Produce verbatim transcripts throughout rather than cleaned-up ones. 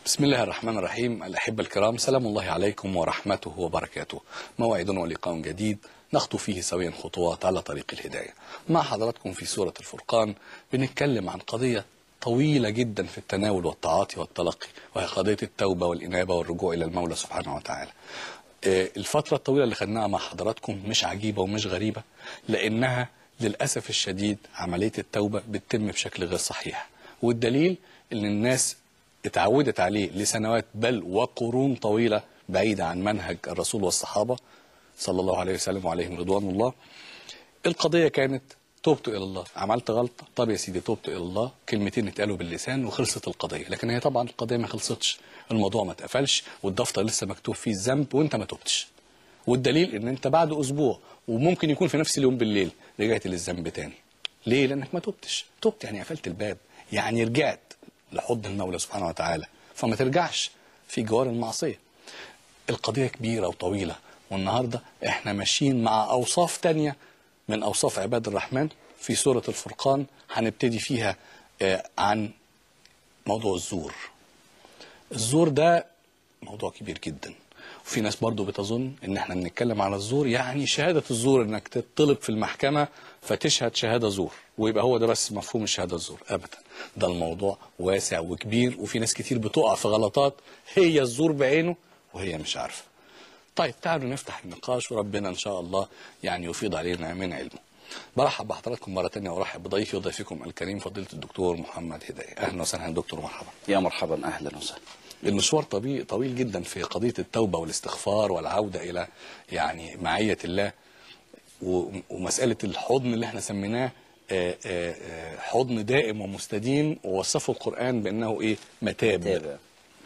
بسم الله الرحمن الرحيم. الأحبة الكرام، سلام الله عليكم ورحمته وبركاته. موعد ولقاء جديد نخطو فيه سويا خطوات على طريق الهداية. مع حضراتكم في سورة الفرقان بنتكلم عن قضية طويلة جدا في التناول والتعاطي والتلقي، وهي قضية التوبة والإنابة والرجوع إلى المولى سبحانه وتعالى. الفترة الطويلة اللي خدناها مع حضراتكم مش عجيبة ومش غريبة، لأنها للأسف الشديد عملية التوبة بتتم بشكل غير صحيح، والدليل إن الناس اتعودت عليه لسنوات بل وقرون طويلة بعيدة عن منهج الرسول والصحابة صلى الله عليه وسلم وعليهم رضوان الله. القضية كانت توبت إلى الله، عملت غلطة، طب يا سيدي توبت إلى الله، كلمتين اتقالوا باللسان وخلصت القضية. لكن هي طبعا القضية ما خلصتش، الموضوع ما اتقفلش، والدفتر لسه مكتوب فيه الذنب وانت ما توبتش. والدليل ان انت بعد اسبوع وممكن يكون في نفس اليوم بالليل رجعت للذنب تاني. ليه؟ لانك ما توبتش. توبت يعني قفلت الباب، يعني رجعت لحضن المولى سبحانه وتعالى، فما ترجعش في جوار المعصية. القضية كبيرة وطويلة، والنهاردة احنا ماشيين مع أوصاف تانية من أوصاف عباد الرحمن في سورة الفرقان، هنبتدي فيها آه عن موضوع الزور. الزور ده موضوع كبير جدا، وفي ناس برضو بتظن ان احنا بنتكلم على الزور يعني شهادة الزور، انك تطلب في المحكمة فتشهد شهادة زور ويبقى هو ده بس مفهوم الشهادة الزور. ابدا، ده الموضوع واسع وكبير، وفي ناس كتير بتقع في غلطات هي الزور بعينه وهي مش عارفة. طيب تعالوا نفتح النقاش، وربنا ان شاء الله يعني يفيض علينا من علمه. برحب بحضراتكم مرة تانية، وارحب بضيفي وضيفكم الكريم فضيلة الدكتور محمد هداية. اهلا وسهلا دكتور، مرحبا. يا مرحبا، اهلا وسهلا. المشوار طويل طويل جدا في قضية التوبة والاستغفار والعودة إلى يعني معية الله، ومسألة الحضن اللي احنا سميناه حضن دائم ومستديم، ووصفه القرآن بأنه إيه؟ متاب.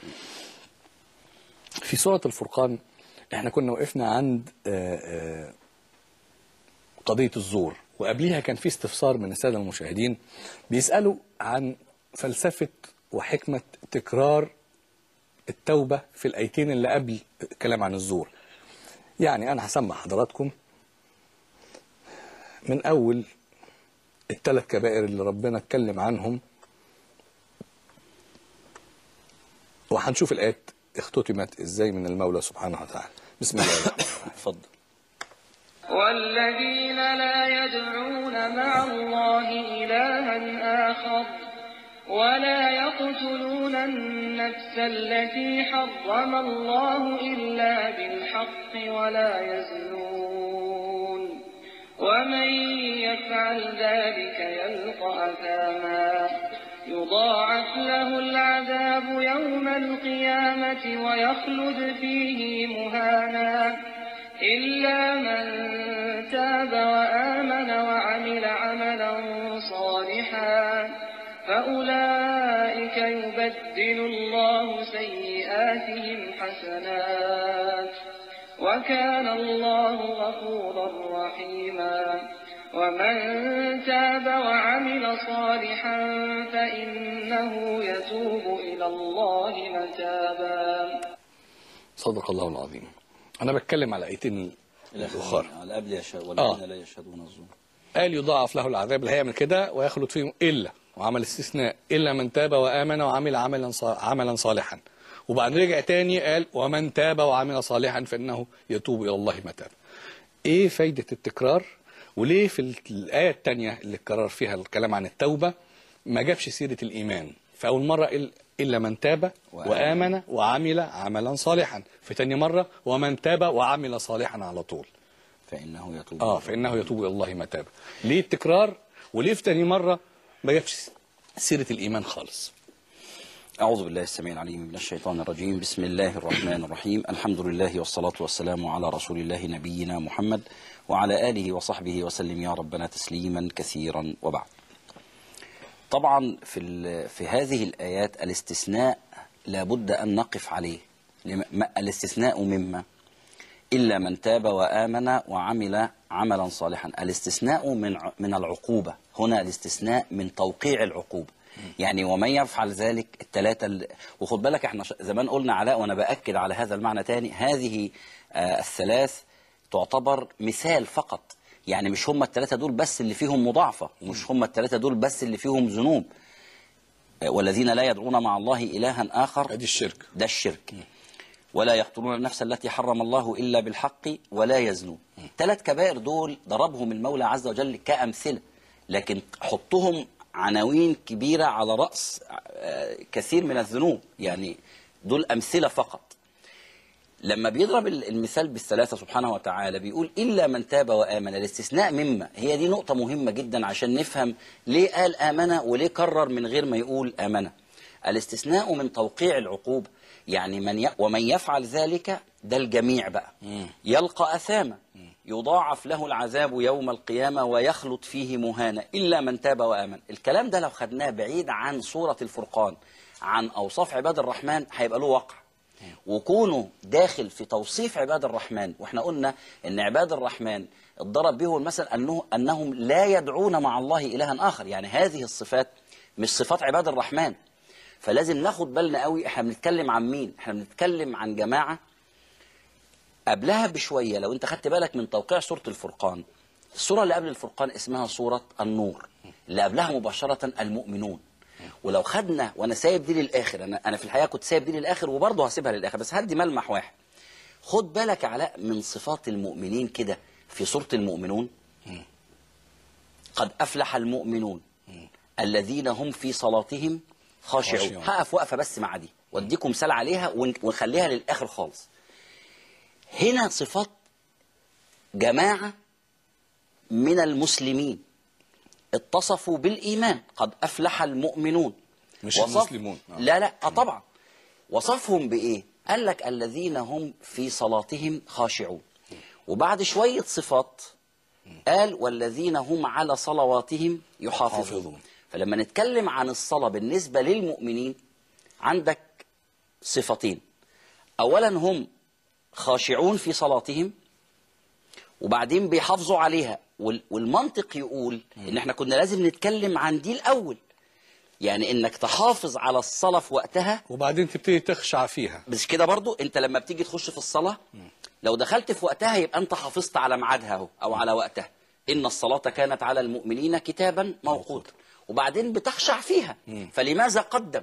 في سورة الفرقان احنا كنا وقفنا عند قضية الزور، وقبليها كان في استفسار من السادة المشاهدين بيسألوا عن فلسفة وحكمة تكرار التوبة في الآيتين اللي قبل الكلام عن الزور. يعني أنا هسمع حضراتكم من أول الثلاث كبائر اللي ربنا اتكلم عنهم، وهنشوف الآيات اختتمت إزاي من المولى سبحانه وتعالى. بسم الله الرحمن الرحيم. اتفضل. والذين لا يدعون مع الله إلها آخر ولا يقتلون النفس التي حرم الله إلا بالحق ولا يزنون ومن يفعل ذلك يلقى أثاما يضاعف له العذاب يوم القيامة ويخلد فيه مهانا إلا من تاب وآمن وعمل عملا صالحا فأولئك يبدل الله سيئاتهم حسنات وكان الله غفورا رحيما ومن تاب وعمل صالحا فإنه يتوب إلى الله متابا. صدق الله العظيم. أنا بتكلم على آيتين الأخرى. على قبل يشهد والذين لا يشهدون الزور. قال يضاعف له العذاب اللي هيعمل كده ويخلد فيه إلا، وعمل استثناء، إلا من تاب وآمن وعمل عملا عملا صالحا. وبعد رجع تاني قال ومن تاب وعمل صالحا فإنه يتوب إلى الله متابا. إيه فايدة التكرار؟ وليه في الآية الثانية اللي اتكرر فيها الكلام عن التوبة ما جابش سيرة الإيمان؟ في أول مرة إلا من تاب وآمن وعمل عملا صالحا، في تاني مرة ومن تاب وعمل صالحا على طول فإنه يتوب آه فإنه يتوب إلى الله متابا. ليه التكرار؟ وليه في تاني مرة ما جابش سيرة الإيمان خالص؟ أعوذ بالله السميع العليم من الشيطان الرجيم. بسم الله الرحمن الرحيم. الحمد لله والصلاة والسلام على رسول الله نبينا محمد وعلى آله وصحبه وسلم يا ربنا تسليما كثيرا. وبعد، طبعا في في هذه الآيات الاستثناء لابد أن نقف عليه. الاستثناء مما؟ إلا من تاب وآمن وعمل عملا صالحا. الاستثناء من من العقوبة، هنا الاستثناء من توقيع العقوبة. يعني ومن يفعل ذلك الثلاثة. وخد بالك احنا زمان قلنا علاء، وانا بأكد على هذا المعنى تاني، هذه آه الثلاث تعتبر مثال فقط. يعني مش هم الثلاثة دول بس اللي فيهم مضاعفة، ومش هم الثلاثة دول بس اللي فيهم ذنوب. والذين لا يدعون مع الله إلها آخر، ادي الشرك، ده الشرك. ولا يقتلون النفس التي حرم الله إلا بالحق ولا يزنون. ثلاث كبائر دول ضربهم المولى عز وجل كأمثلة، لكن حطهم عناوين كبيرة على رأس كثير من الذنوب، يعني دول أمثلة فقط. لما بيضرب المثال بالثلاثة سبحانه وتعالى بيقول إلا من تاب وآمن، الاستثناء مما، هي دي نقطة مهمة جدا عشان نفهم ليه قال آمن وليه كرر من غير ما يقول آمن. الاستثناء من توقيع العقوبة، يعني من ي... ومن يفعل ذلك، ده الجميع بقى، يلقى أثاما يضاعف له العذاب يوم القيامة ويخلط فيه مهانا إلا من تاب وآمن. الكلام ده لو خدناه بعيد عن سورة الفرقان، عن أوصاف عباد الرحمن، هيبقى له وقع. وكونه داخل في توصيف عباد الرحمن، واحنا قلنا ان عباد الرحمن اتضرب به المثل انه انهم لا يدعون مع الله الها اخر، يعني هذه الصفات مش صفات عباد الرحمن. فلازم ناخد بالنا قوي، احنا بنتكلم عن مين؟ احنا بنتكلم عن جماعه قبلها بشويه. لو انت خدت بالك من توقيع سوره الفرقان، السوره اللي قبل الفرقان اسمها سوره النور، اللي قبلها مباشره المؤمنون. ولو خدنا، وانا سايب دي للاخر، انا انا في الحقيقه كنت سايب دي للاخر وبرضه هسيبها للاخر، بس هدي ملمح واحد. خد بالك يا علاء من صفات المؤمنين كده في سوره المؤمنون. قد افلح المؤمنون الذين هم في صلاتهم خاشعون. هقف وقفه بس مع دي واديكم مثال عليها ونخليها للاخر خالص. هنا صفات جماعه من المسلمين اتصفوا بالإيمان، قد أفلح المؤمنون، مش المسلمون. آه. لا لا آه طبعا. وصفهم بإيه؟ قال لك الذين هم في صلاتهم خاشعون، وبعد شوية صفات قال والذين هم على صلواتهم يحافظون. فلما نتكلم عن الصلاة بالنسبة للمؤمنين، عندك صفتين. أولا هم خاشعون في صلاتهم، وبعدين بيحافظوا عليها. والمنطق يقول ان احنا كنا لازم نتكلم عن دي الاول، يعني انك تحافظ على الصلاة في وقتها وبعدين تبتدي تخشع فيها. بس كده برضو انت لما بتيجي تخش في الصلاة، لو دخلت في وقتها يبقى انت حافظت على ميعادها اهو او على وقتها. ان الصلاة كانت على المؤمنين كتابا موقوتا، وبعدين بتخشع فيها. فلماذا قدم؟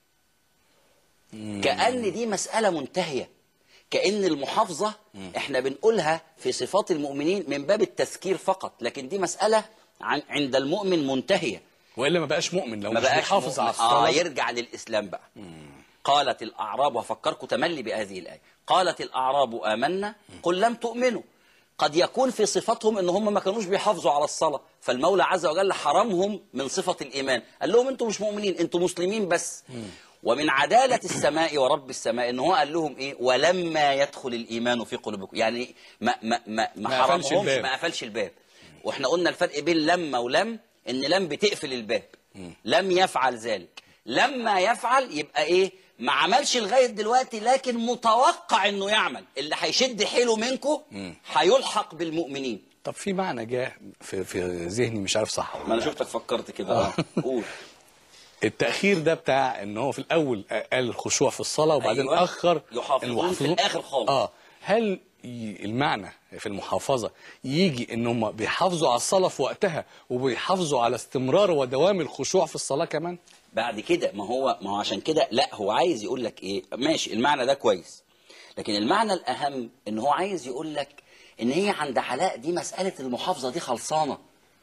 كأن دي مسألة منتهية، كأن المحافظة احنا بنقولها في صفات المؤمنين من باب التذكير فقط، لكن دي مسألة عن عند المؤمن منتهية. وإلا ما بقاش مؤمن لو ما مش بقاش بيحافظ على الصلاة. آه يرجع للإسلام بقى. مم. قالت الأعراب، وفكركم تملي بهذه الآية، قالت الأعراب آمنا قل لم تؤمنوا. قد يكون في صفتهم ان هم ما كانوش بيحافظوا على الصلاة، فالمولى عز وجل حرمهم من صفة الإيمان، قال لهم انتم مش مؤمنين، انتم مسلمين بس. مم. ومن عدالة السماء ورب السماء ان هو قال لهم ايه؟ ولما يدخل الإيمان في قلوبكم، يعني ما ما ما, ما حرمهمش، ما قفلش الباب. واحنا قلنا الفرق بين لما ولم، ان لم بتقفل الباب. م. لم يفعل ذلك. لما يفعل يبقى ايه؟ ما عملش لغاية دلوقتي، لكن متوقع انه يعمل. اللي هيشد حيله منكم هيلحق بالمؤمنين. طب في معنى جاء في في ذهني مش عارف صح. ما انا شفتك فكرت كده. قول. التأخير ده بتاع ان هو في الاول قال الخشوع في الصلاة وبعدين أيوة. اخر يحافظون في الاخر خالص. اه هل المعنى في المحافظة يجي ان هم بيحافظوا على الصلاة في وقتها وبيحافظوا على استمرار ودوام الخشوع في الصلاة كمان؟ بعد كده ما هو ما هو عشان كده لا، هو عايز يقول لك ايه؟ ماشي المعنى ده كويس، لكن المعنى الاهم ان هو عايز يقول لك ان هي عند علاء دي مسألة المحافظة دي خلصانة.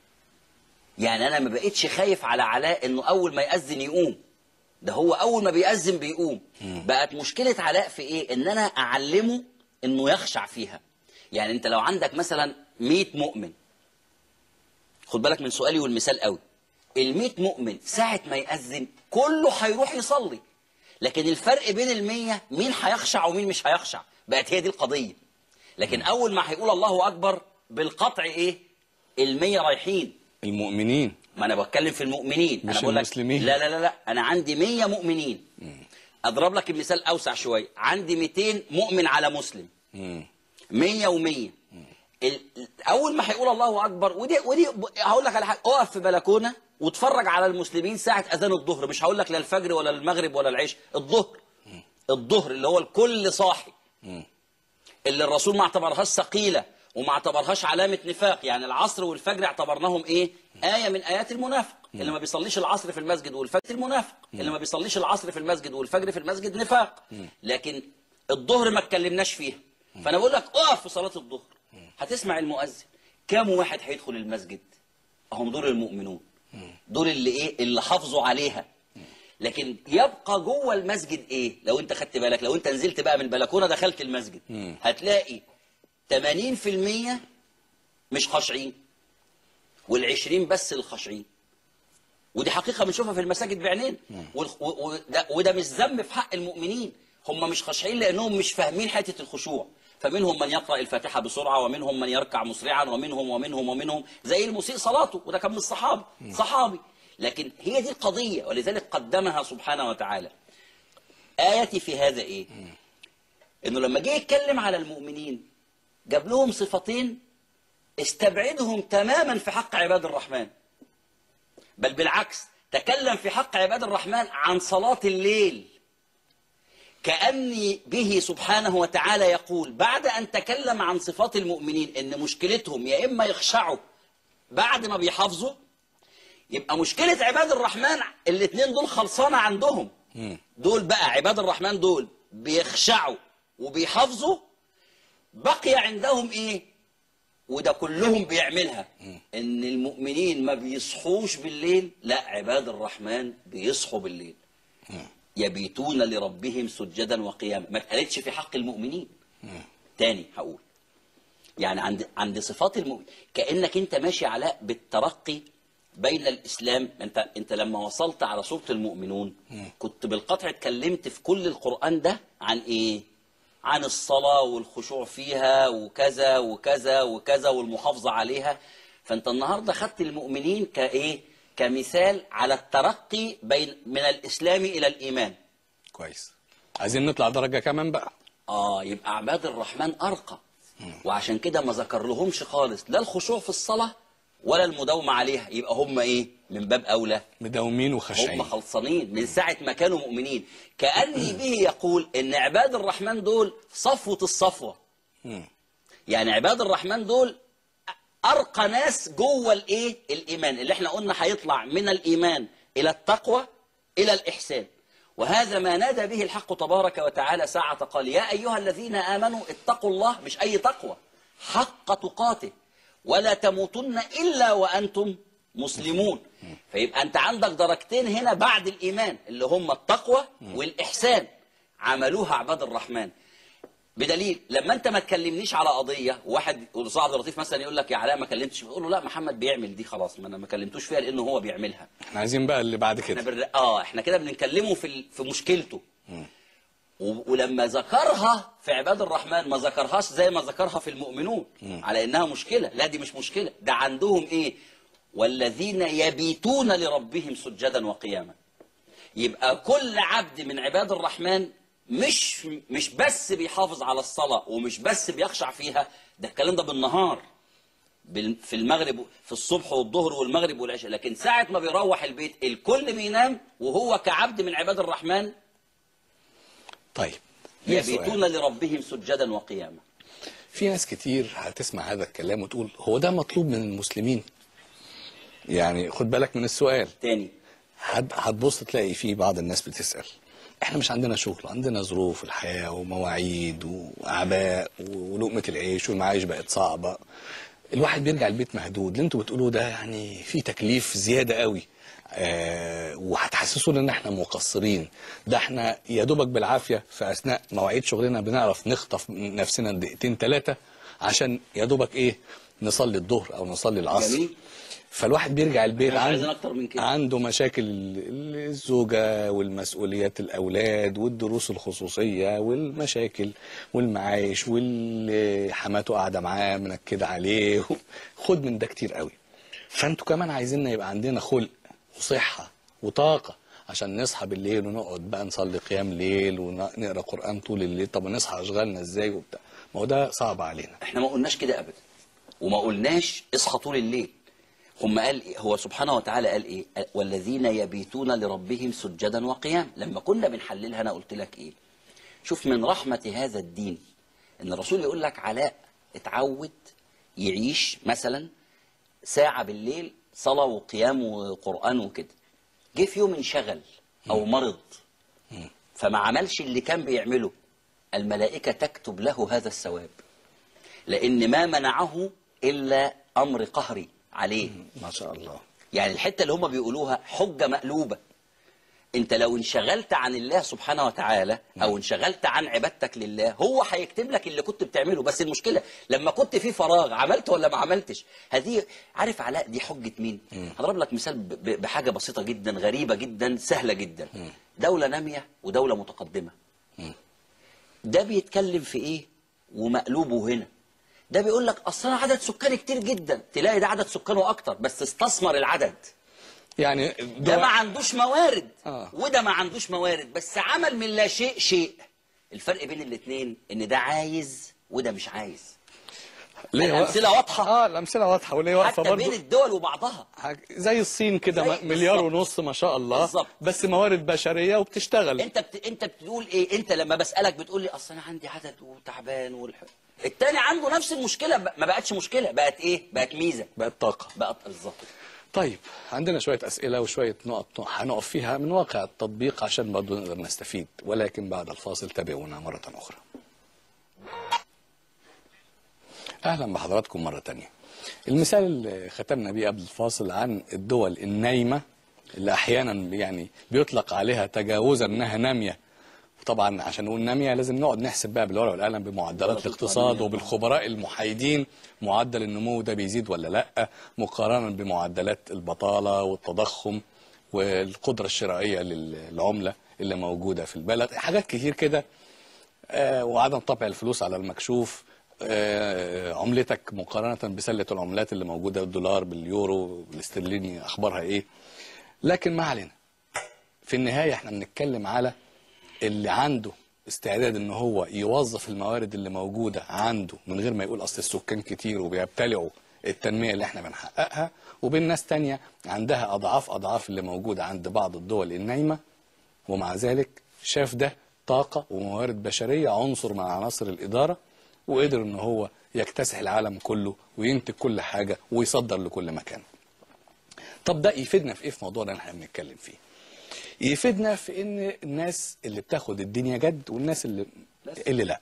يعني انا ما بقيتش خايف على علاء انه اول ما يأذن يقوم، ده هو اول ما بيأذن بيقوم. م. بقت مشكلة علاء في ايه؟ ان انا اعلمه انه يخشع فيها. يعني انت لو عندك مثلا مئة مؤمن، خد بالك من سؤالي والمثال قوي، المئة مؤمن ساعة ما يأذن كله هيروح يصلي، لكن الفرق بين المية مين هيخشع ومين مش هيخشع، بقت هي دي القضية. لكن اول ما هيقول الله اكبر بالقطع ايه؟ المية رايحين المؤمنين. ما انا بتكلم في المؤمنين، مش انا بقول لك المسلمين. لا لا لا لا انا عندي مية مؤمنين. مم. اضرب لك المثال اوسع شويه، عندي مئتين مؤمن على مسلم. مم. مية ومية. ال... اول ما هيقول الله اكبر، ودي ودي هقول لك على حاجه، اقف في بلكونه واتفرج على المسلمين ساعه اذان الظهر، مش هقول لك لا الفجر ولا المغرب ولا العشاء، الظهر. مم. الظهر اللي هو الكل صاحي. مم. اللي الرسول ما اعتبرهاش ثقيله وما اعتبرهاش علامه نفاق، يعني العصر والفجر اعتبرناهم ايه؟ آية من آيات المنافق. اللي ما بيصليش العصر في المسجد والفجر المنافق، اللي ما بيصليش العصر في المسجد والفجر في المسجد نفاق. لكن الظهر ما اتكلمناش فيها. فانا بقول لك اقف في صلاه الظهر، هتسمع المؤذن، كام واحد هيدخل المسجد؟ هم دول المؤمنون، دول اللي ايه، اللي حافظوا عليها. لكن يبقى جوه المسجد ايه؟ لو انت خدت بالك، لو انت نزلت بقى من البلكونه دخلت المسجد هتلاقي ثمانين في المية مش خاشعين والعشرين بس الخاشعين. ودي حقيقه بنشوفها في المساجد بعينين، وده, وده مش ذنب في حق المؤمنين. هم مش خاشعين لانهم مش فاهمين حته الخشوع، فمنهم من يقرأ الفاتحة بسرعة، ومنهم من يركع مسرعا، ومنهم ومنهم ومنهم زي المسيء صلاته، وده كان من الصحابة صحابي. لكن هي دي القضية، ولذلك قدمها سبحانه وتعالى. آيتي في هذا إيه؟ إنه لما جه يتكلم على المؤمنين جاب لهم صفتين استبعدهم تماما في حق عباد الرحمن، بل بالعكس تكلم في حق عباد الرحمن عن صلاة الليل، كأني به سبحانه وتعالى يقول بعد أن تكلم عن صفات المؤمنين إن مشكلتهم يا إما يخشعوا بعد ما بيحافظوا، يبقى مشكلة عباد الرحمن الاثنين دول خلصانة عندهم. دول بقى عباد الرحمن دول بيخشعوا وبيحافظوا، بقي عندهم إيه؟ وده كلهم بيعملها، إن المؤمنين ما بيصحوش بالليل، لا عباد الرحمن بيصحوا بالليل، يبيتون لربهم سجدا وقياما. ما اتقالتش في حق المؤمنين. تاني هقول، يعني عند عند صفات المؤمن كأنك انت ماشي علاء بالترقي بين الإسلام. انت انت لما وصلت على سورة المؤمنون كنت بالقطع اتكلمت في كل القرآن ده عن ايه؟ عن الصلاة والخشوع فيها وكذا وكذا وكذا والمحافظة عليها. فانت النهارده خدت المؤمنين كايه؟ كمثال على الترقي بين من الإسلام إلى الإيمان. كويس. عايزين نطلع درجة كمان بقى. آه يبقى عباد الرحمن أرقى. وعشان كده ما ذكر لهمش خالص لا الخشوع في الصلاة ولا المداومة عليها. يبقى هم إيه؟ من باب أولى مداومين وخشعين، هم خلصانين من ساعة ما كانوا مؤمنين. كأني به يقول إن عباد الرحمن دول صفوة الصفوة. يعني عباد الرحمن دول أرقى ناس جوه الإيه؟ الإيمان، اللي إحنا قلنا هيطلع من الإيمان إلى التقوى إلى الإحسان. وهذا ما نادى به الحق تبارك وتعالى ساعة قال يا أيها الذين آمنوا اتقوا الله، مش أي تقوى، حق تقاته ولا تموتن إلا وأنتم مسلمون. فيبقى أنت عندك درجتين هنا بعد الإيمان اللي هم التقوى والإحسان، عملوها عباد الرحمن. بدليل لما انت ما تكلمنيش على قضيه، واحد الاستاذ عبد اللطيف مثلا يقول لك يا علاء ما كلمتش، بقول له لا محمد بيعمل دي خلاص، ما انا ما كلمتوش فيها لانه هو بيعملها. احنا عايزين بقى اللي بعد كده. احنا بر... اه احنا كده بنكلمه في ال... في مشكلته. و... ولما ذكرها في عباد الرحمن ما ذكرهاش زي ما ذكرها في المؤمنون مم. على انها مشكله. لا دي مش مشكله، ده عندهم ايه؟ والذين يبيتون لربهم سجدا وقياما. يبقى كل عبد من عباد الرحمن مش مش بس بيحافظ على الصلاة ومش بس بيخشع فيها، ده الكلام ده بالنهار في المغرب في الصبح والظهر والمغرب والعشاء، لكن ساعة ما بيروح البيت الكل بينام وهو كعبد من عباد الرحمن. طيب يبيتون لربهم سجدا وقياما. في ناس كتير هتسمع هذا الكلام وتقول هو ده مطلوب من المسلمين؟ يعني خد بالك من السؤال تاني. هتبص تلاقي في بعض الناس بتسأل احنا مش عندنا شغل، عندنا ظروف الحياة ومواعيد وأعباء ولقمة العيش والمعايش بقت صعبة، الواحد بيرجع البيت مهدود. اللي انتوا بتقولوه ده يعني في تكليف زيادة قوي، اه وهتحسسونا ان احنا مقصرين. ده احنا يا دوبك بالعافية في اثناء مواعيد شغلنا بنعرف نخطف نفسنا دقيقتين ثلاثة عشان يا دوبك ايه نصلي الظهر او نصلي العصر. جميل. فالواحد بيرجع البيت عنده, عنده مشاكل الزوجة والمسؤوليات الأولاد والدروس الخصوصية والمشاكل والمعايش والحماته قاعدة معاه منكدة عليه، خد من ده كتير قوي. فانتوا كمان عايزيننا يبقى عندنا خلق وصحة وطاقة عشان نصحى بالليل ونقعد بقى نصلي قيام ليل ونقرأ قرآن طول الليل. طب نصحى أشغالنا ازاي وبتاع؟ ما هو ده صعب علينا. احنا ما قلناش كده أبدا، وما قلناش اصحى طول الليل. هم قال إيه؟ هو سبحانه وتعالى قال ايه؟ والذين يبيتون لربهم سجدا وقياما. لما كنا بنحللها انا قلت لك ايه؟ شوف من رحمة هذا الدين ان الرسول يقول لك علاء اتعود يعيش مثلا ساعة بالليل صلاة وقيام وقرآن وكده، جه في يوم انشغل أو مرض فما عملش اللي كان بيعمله، الملائكة تكتب له هذا الثواب، لأن ما منعه إلا أمر قهري عليه. ما شاء الله. يعني الحتة اللي هم بيقولوها حجة مقلوبة. انت لو انشغلت عن الله سبحانه وتعالى او انشغلت عن عبادتك لله، هو هيكتب لك اللي كنت بتعمله. بس المشكلة لما كنت في فراغ عملت ولا ما عملتش. هذه عارف علاء دي حجة مين؟ هضرب لك مثال بحاجة بسيطة جدا غريبة جدا سهلة جدا. دولة نامية ودولة متقدمة. ده بيتكلم في ايه ومقلوبه هنا؟ ده بيقول لك اصلا عدد سكاني كتير جدا، تلاقي ده عدد سكانه اكتر بس استثمر العدد. يعني ده ما عندوش موارد آه. وده ما عندوش موارد، بس عمل من لا شيء شيء. الفرق بين الاثنين ان ده عايز وده مش عايز. الامثله واضحه. اه الامثله واضحه، وليه واقفه برضه حتى بين الدول وبعضها. زي الصين كده مليار ونص ما شاء الله بالزبط. بس موارد بشريه وبتشتغل. انت بت... انت بتقول ايه؟ انت لما بسالك بتقول لي اصل انا عندي عدد وتعبان والح... التاني عنده نفس المشكله، ما بقتش مشكله، بقت ايه؟ بقت ميزه، بقت طاقه، بقت بالظبط. طيب عندنا شوية أسئلة وشوية نقط هنقف فيها من واقع التطبيق عشان برضه نقدر نستفيد، ولكن بعد الفاصل تابعونا مرة أخرى. أهلا بحضراتكم مرة تانية. المثال اللي ختمنا بيه قبل الفاصل عن الدول النايمة اللي أحيانا يعني بيطلق عليها تجاوزا أنها نامية. طبعا عشان نقول نامية لازم نقعد نحسب بقى بالورقة والقلم بمعدلات الاقتصاد وبالخبراء المحايدين، معدل النمو ده بيزيد ولا لا، مقارنة بمعدلات البطالة والتضخم والقدرة الشرائية للعملة اللي موجودة في البلد، حاجات كتير كده. آه وعدم طبع الفلوس على المكشوف، آه عملتك مقارنة بسلة العملات اللي موجودة، الدولار باليورو بالاسترليني أخبارها إيه. لكن ما علينا، في النهاية احنا بنتكلم على اللي عنده استعداد ان هو يوظف الموارد اللي موجودة عنده من غير ما يقول اصل السكان كتير وبيبتلعوا التنمية اللي احنا بنحققها، وبين ناس تانية عندها اضعاف اضعاف اللي موجودة عند بعض الدول النايمة، ومع ذلك شاف ده طاقة وموارد بشرية عنصر من عناصر الادارة، وقدر ان هو يكتسح العالم كله وينتج كل حاجة ويصدر لكل مكان. طب ده يفيدنا في ايه في موضوعنا اللي احنا بنتكلم فيه؟ يفيدنا في ان الناس اللي بتاخد الدنيا جد والناس اللي اللي لا.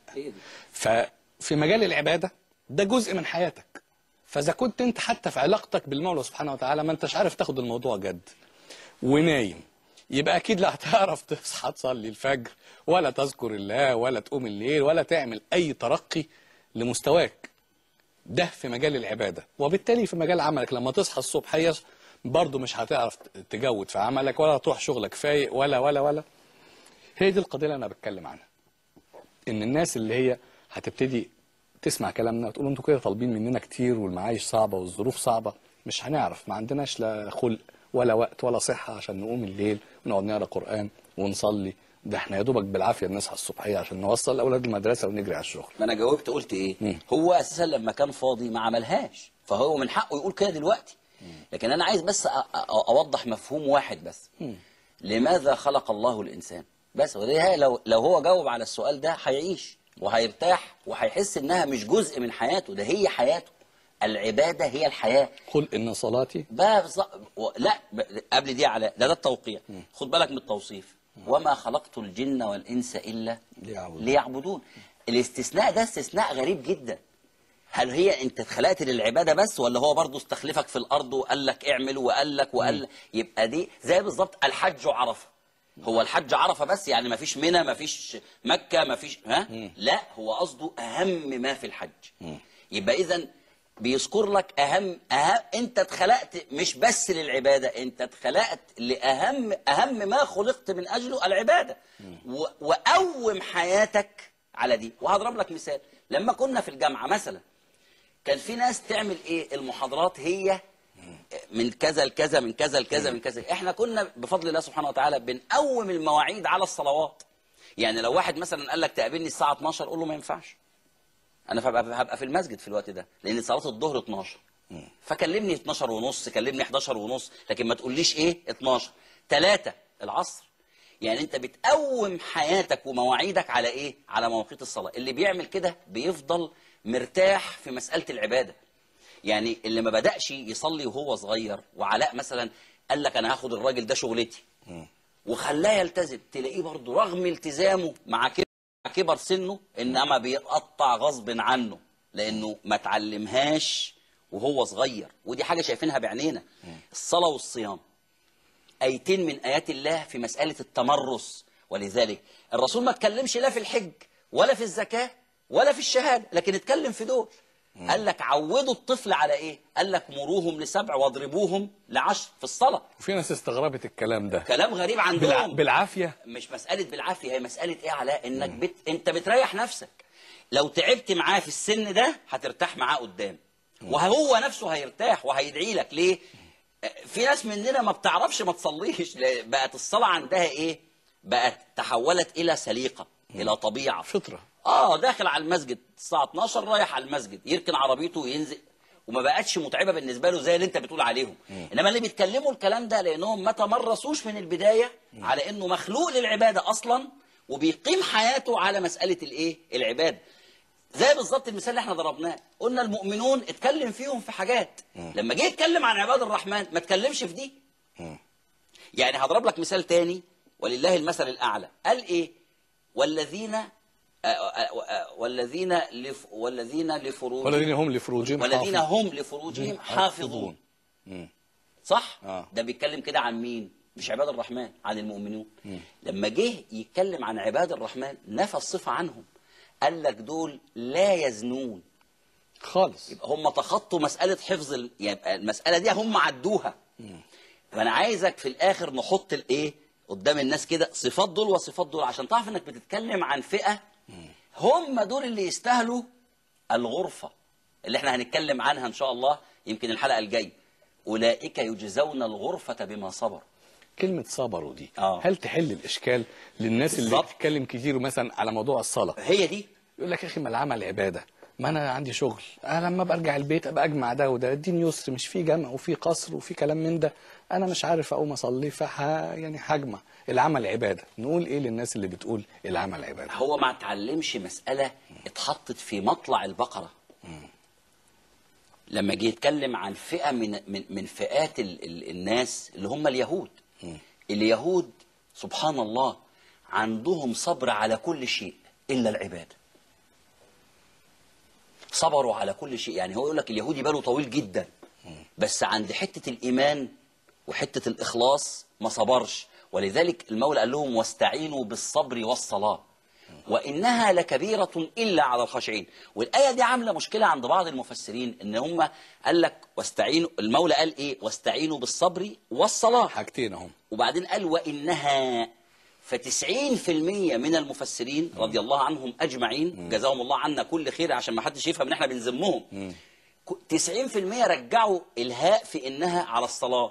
ففي مجال العباده ده جزء من حياتك، فاذا كنت انت حتى في علاقتك بالمولى سبحانه وتعالى ما انتش عارف تاخد الموضوع جد ونايم، يبقى اكيد لا هتعرف تصحى تصلي الفجر ولا تذكر الله ولا تقوم الليل ولا تعمل اي ترقي لمستواك. ده في مجال العباده، وبالتالي في مجال عملك لما تصحى الصبح برضه مش هتعرف تجود في عملك ولا تروح شغلك فايق ولا ولا ولا. هي دي القضيه اللي انا بتكلم عنها، ان الناس اللي هي هتبتدي تسمع كلامنا وتقول انتوا كده طالبين مننا كتير والمعايش صعبه والظروف صعبه، مش هنعرف، ما عندناش لا خلق ولا وقت ولا صحه عشان نقوم الليل ونقعد نقرا قران ونصلي، ده احنا يا دوبك بالعافيه بنصحى الصبحيه عشان نوصل الاولاد المدرسه ونجري على الشغل. ما انا جاوبت قلت ايه؟ م. هو اساسا لما كان فاضي ما عملهاش، فهو من حقه يقول كده دلوقتي. لكن أنا عايز بس أوضح مفهوم واحد بس. لماذا خلق الله الإنسان؟ بس لو لو هو جاوب على السؤال ده هيعيش وهيرتاح وهيحس إنها مش جزء من حياته، ده هي حياته. العبادة هي الحياة. قل إن صلاتي بس لا قبل دي على ده ده التوقيع. خد بالك من التوصيف. وما خلقت الجن والإنس إلا ليعبدون. ليعبدون. الاستثناء ده استثناء غريب جدا. هل هي انت اتخلقت للعباده بس، ولا هو برضه استخلفك في الارض وقال لك اعمل وقال لك وقال لك؟ يبقى دي زي بالظبط الحج عرفه. هو الحج عرفه بس، يعني ما فيش منى ما فيش مكه ما فيش ها مم. لا هو قصده اهم ما في الحج. مم. يبقى اذا بيذكر لك اهم اهم انت اتخلقت مش بس للعباده، انت اتخلقت لاهم اهم ما خلقت من اجله العباده. وقوم حياتك على دي. وهضرب لك مثال. لما كنا في الجامعه مثلا كان في ناس تعمل ايه؟ المحاضرات هي من كذا لكذا من كذا لكذا من كذا. احنا كنا بفضل الله سبحانه وتعالى بنقوم المواعيد على الصلوات. يعني لو واحد مثلا قال لك تقابلني الساعه اتناشر قول له ما ينفعش، انا هبقى في المسجد في الوقت ده لان صلاه الظهر اتناشر، فكلمني اتناشر ونص، كلمني حداشر ونص، لكن ما تقوليش ايه اتناشر. تلاتة العصر. يعني انت بتقوم حياتك ومواعيدك على ايه؟ على مواقيت الصلاه. اللي بيعمل كده بيفضل مرتاح في مسألة العبادة. يعني اللي ما بدأش يصلي وهو صغير، وعلاء مثلا قال لك انا هاخد الراجل ده شغلتي وخلاه يلتزم، تلاقيه برضه رغم التزامه مع كبر, كبر سنه انما بيتقطع غصب عنه لانه ما اتعلمهاش وهو صغير. ودي حاجه شايفينها بعينينا. الصلاه والصيام ايتين من ايات الله في مساله التمرس، ولذلك الرسول ما اتكلمش لا في الحج ولا في الزكاه ولا في الشهاده، لكن اتكلم في دول. قال لك عودوا الطفل على ايه؟ قال لك مروهم لسبع واضربوهم لعشر في الصلاه. وفي ناس استغربت الكلام ده، كلام غريب عندهم. بالع... بالعافيه. مش مساله بالعافيه، هي مساله ايه علاء؟ انك بت... انت بتريح نفسك. لو تعبت معاه في السن ده هترتاح معاه قدام، وهو نفسه هيرتاح وهيدعي لك. ليه؟ في ناس مننا ما بتعرفش ما تصليش، بقت الصلاه عندها ايه؟ بقت تحولت الى سليقه، الى طبيعه، فطره. اه داخل على المسجد الساعه اتناشر رايح على المسجد، يركن عربيته وينزل، وما بقتش متعبه بالنسبه له زي اللي انت بتقول عليهم. مم. انما اللي بيتكلموا الكلام ده لانهم ما تمرسوش من البدايه مم. على انه مخلوق للعباده اصلا، وبيقيم حياته على مساله الايه؟ العباده. زي بالظبط المثال اللي احنا ضربناه، قلنا المؤمنون اتكلم فيهم في حاجات، مم. لما جه يتكلم عن عباد الرحمن ما اتكلمش في دي. مم. يعني هضرب لك مثال تاني ولله المثل الاعلى. قال ايه؟ والذين والذين لف والذين لفروجهم والذين هم لفروجهم والذين هم لفروجهم حافظون. مم. صح؟ آه. ده بيتكلم كده عن مين؟ مش عباد الرحمن، عن المؤمنون. مم. لما جه يتكلم عن عباد الرحمن نفى الصفة عنهم، قال لك دول لا يزنون خالص. يبقى هم تخطوا مسألة حفظ ال... يبقى المسألة دي هم عدوها. مم. فأنا عايزك في الآخر نحط الإيه قدام الناس كده، صفات دول وصفات دول، عشان تعرف إنك بتتكلم عن فئة هم دول اللي يستاهلوا الغرفة اللي احنا هنتكلم عنها إن شاء الله يمكن الحلقة الجاية. أولئك يجزون الغرفة بما صبروا. كلمة صبروا دي آه. هل تحل الإشكال للناس اللي بالظبط. بتتكلم كتير مثلا على موضوع الصلاة؟ هي دي. يقول لك يا أخي ما العمل عبادة، ما أنا عندي شغل، أنا لما برجع البيت أبقى أجمع ده وده، الدين يسر، مش في جمع وفي قصر وفي كلام من ده، أنا مش عارف أقوم أصلي فح يعني هجمع. العمل عبادة، نقول إيه للناس اللي بتقول العمل عبادة؟ هو ما اتعلمش مسألة اتحطت في مطلع البقرة. مم. لما جه يتكلم عن فئة من من من فئات ال ال الناس اللي هم اليهود. مم. اليهود سبحان الله عندهم صبر على كل شيء إلا العبادة. صبروا على كل شيء، يعني هو يقول لك اليهودي باله طويل جدا بس عند حتة الإيمان وحتة الإخلاص ما صبرش، ولذلك المولى قال لهم واستعينوا بالصبر والصلاة وإنها لكبيرة إلا على الخاشعين. والآية دي عاملة مشكلة عند بعض المفسرين، إن هم قال لك واستعينوا، المولى قال إيه؟ واستعينوا بالصبر والصلاة، حاجتين اهم، وبعدين قال وإنها. فتسعين في المية من المفسرين رضي الله عنهم أجمعين جزاهم الله عنا كل خير، عشان ما حدش يفهم إن إحنا بنذمهم، تسعين في المية رجعوا الهاء في إنها على الصلاة،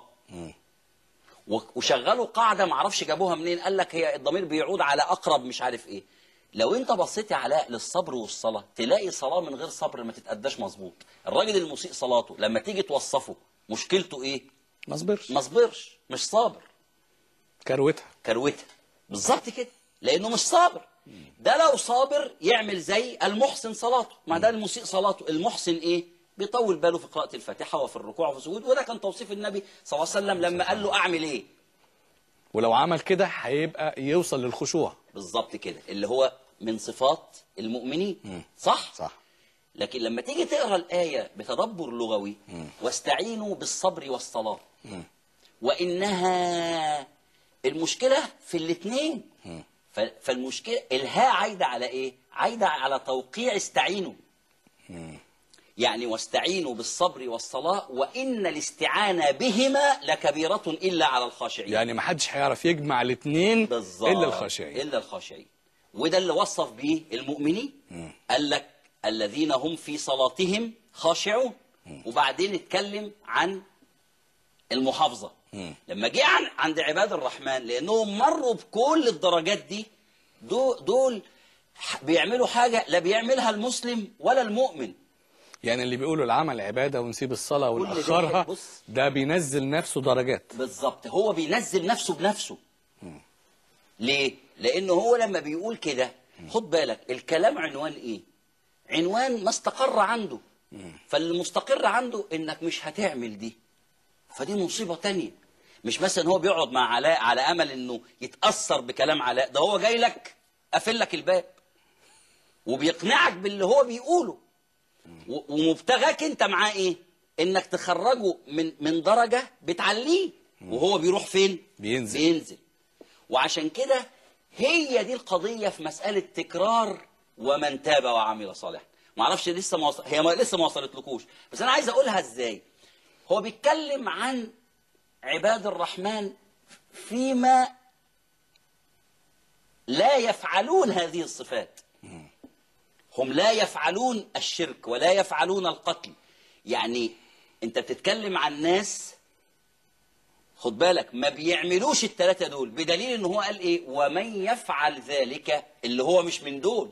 وشغلوا قاعدة معرفش جابوها منين، قال لك هي الضمير بيعود على أقرب مش عارف إيه. لو أنت بصيت علاء للصبر والصلاة تلاقي صلاة من غير صبر ما تتأداش مظبوط. الراجل المسيء صلاته لما تيجي توصفه مشكلته إيه؟ ما صبرش، ما صبرش، مش صابر، كروتها كروتها بالظبط كده، لأنه مش صابر. ده لو صابر يعمل زي المحسن صلاته، ما ده المسيء صلاته. المحسن إيه؟ بيطول باله في قراءة الفاتحة وفي الركوع وفي السجود، وده كان توصيف النبي صلى الله عليه وسلم لما قال له أعمل إيه؟ ولو عمل كده هيبقى يوصل للخشوع. بالظبط كده، اللي هو من صفات المؤمنين. مم. صح؟ صح. لكن لما تيجي تقرأ الآية بتدبر لغوي، مم. واستعينوا بالصبر والصلاة، مم. وإنها، المشكلة في الاثنين. فالمشكلة الهاء عايدة على إيه؟ عايدة على توقيع استعينوا. مم. يعني واستعينوا بالصبر والصلاة وإن الاستعانة بهما لكبيرة إلا على الخاشعين. يعني ما حدش هيعرف يجمع الاثنين إلا الخاشعين. إلا الخاشعين. وده اللي وصف به المؤمنين. م. قال لك الذين هم في صلاتهم خاشعون. م. وبعدين اتكلم عن المحافظة. م. لما جه عن عند عباد الرحمن لأنهم مروا بكل الدرجات دي، دول, دول بيعملوا حاجة لا بيعملها المسلم ولا المؤمن. يعني اللي بيقولوا العمل عبادة ونسيب الصلاة ونأخرها، ده بينزل نفسه درجات. بالظبط، هو بينزل نفسه بنفسه. م. ليه؟ لأنه هو لما بيقول كده، خد بالك الكلام عنوان إيه؟ عنوان ما استقر عنده. فالمستقر عنده انك مش هتعمل دي، فدي مصيبة تانية. مش مثلا هو بيقعد مع علاء على امل انه يتأثر بكلام علاء، ده هو جاي لك قافل لك الباب وبيقنعك باللي هو بيقوله، ومبتغاك انت معاه ايه؟ انك تخرجه من من درجة بتعليه، وهو بيروح فين؟ بينزل بينزل. وعشان كده هي دي القضية في مسألة تكرار ومن تاب وعمل صالحا. ما اعرفش لسه ما وصل... هي ما لسه ما وصلتلكوش، بس انا عايز اقولها ازاي. هو بيتكلم عن عباد الرحمن فيما لا يفعلون هذه الصفات. هم لا يفعلون الشرك ولا يفعلون القتل. يعني انت بتتكلم عن ناس، خد بالك، ما بيعملوش الثلاثة دول، بدليل ان هو قال ايه؟ ومن يفعل ذلك، اللي هو مش من دول،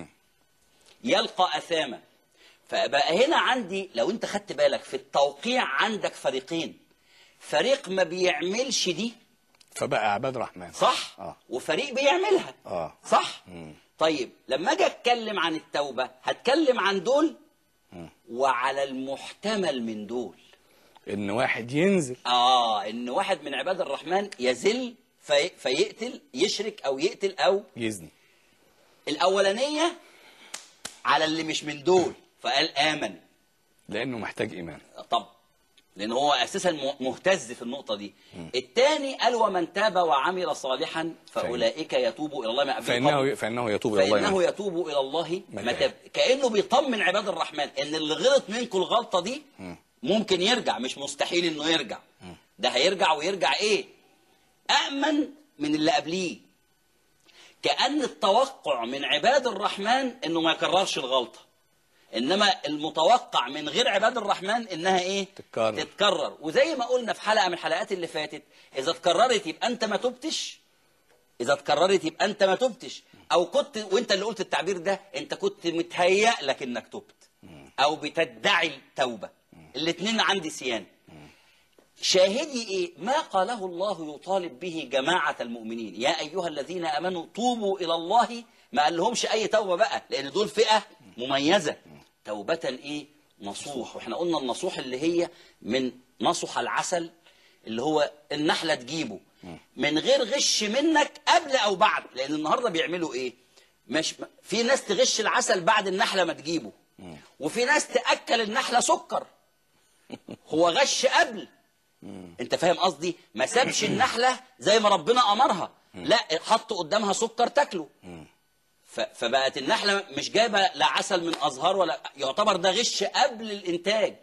يلقى أثاما. فبقى هنا عندي، لو انت خدت بالك في التوقيع، عندك فريقين، فريق ما بيعملش دي فبقى عباد رحمن، صح؟ آه. وفريق بيعملها، آه. صح؟ مم. طيب لما اجي اتكلم عن التوبة هتكلم عن دول مم. وعلى المحتمل من دول، ان واحد ينزل، اه ان واحد من عباد الرحمن يزل في... فيقتل، يشرك او يقتل او يزني. الاولانية على اللي مش من دول، فقال آمن لانه محتاج ايمان. طب لان هو اساسا مهتز في النقطه دي. م. الثاني قال ومن تاب وعمل صالحا فاولئك يتوبوا الى الله ما فانه فانه يتوب الى الله فانه يتوب الى الله متاب. كانه بيطمن عباد الرحمن ان اللي غلط منكم الغلطه دي م. ممكن يرجع، مش مستحيل انه يرجع، م. ده هيرجع، ويرجع ايه؟ امن من اللي قبليه. كأن التوقع من عباد الرحمن انه ما يكررش الغلطه، انما المتوقع من غير عباد الرحمن انها ايه؟ تتكرر. تتكرر. وزي ما قلنا في حلقه من الحلقات اللي فاتت، اذا اتكررت يبقى انت ما تبتش، اذا اتكررت يبقى انت ما تبتش، او كنت وانت اللي قلت التعبير ده انت كنت متهيأ لك انك تبت او بتدعي التوبه. الاثنين عندي سيان. شاهدي ايه؟ ما قاله الله يطالب به جماعه المؤمنين، يا ايها الذين امنوا توبوا الى الله. ما قال لهمش اي توبه بقى، لان دول فئه مميزه. توبة ايه؟ نصوح. واحنا قلنا النصوح اللي هي من نصح العسل، اللي هو النحلة تجيبه من غير غش منك قبل او بعد. لان النهاردة بيعملوا ايه؟ مش في ناس تغش العسل بعد النحلة ما تجيبه، وفي ناس تأكل النحلة سكر. هو غش قبل. انت فاهم قصدي؟ ما سابش النحلة زي ما ربنا امرها، لا حط قدامها سكر تاكله. فبقت النحلة مش جايبة لا عسل من أزهار ولا، يعتبر ده غش قبل الإنتاج.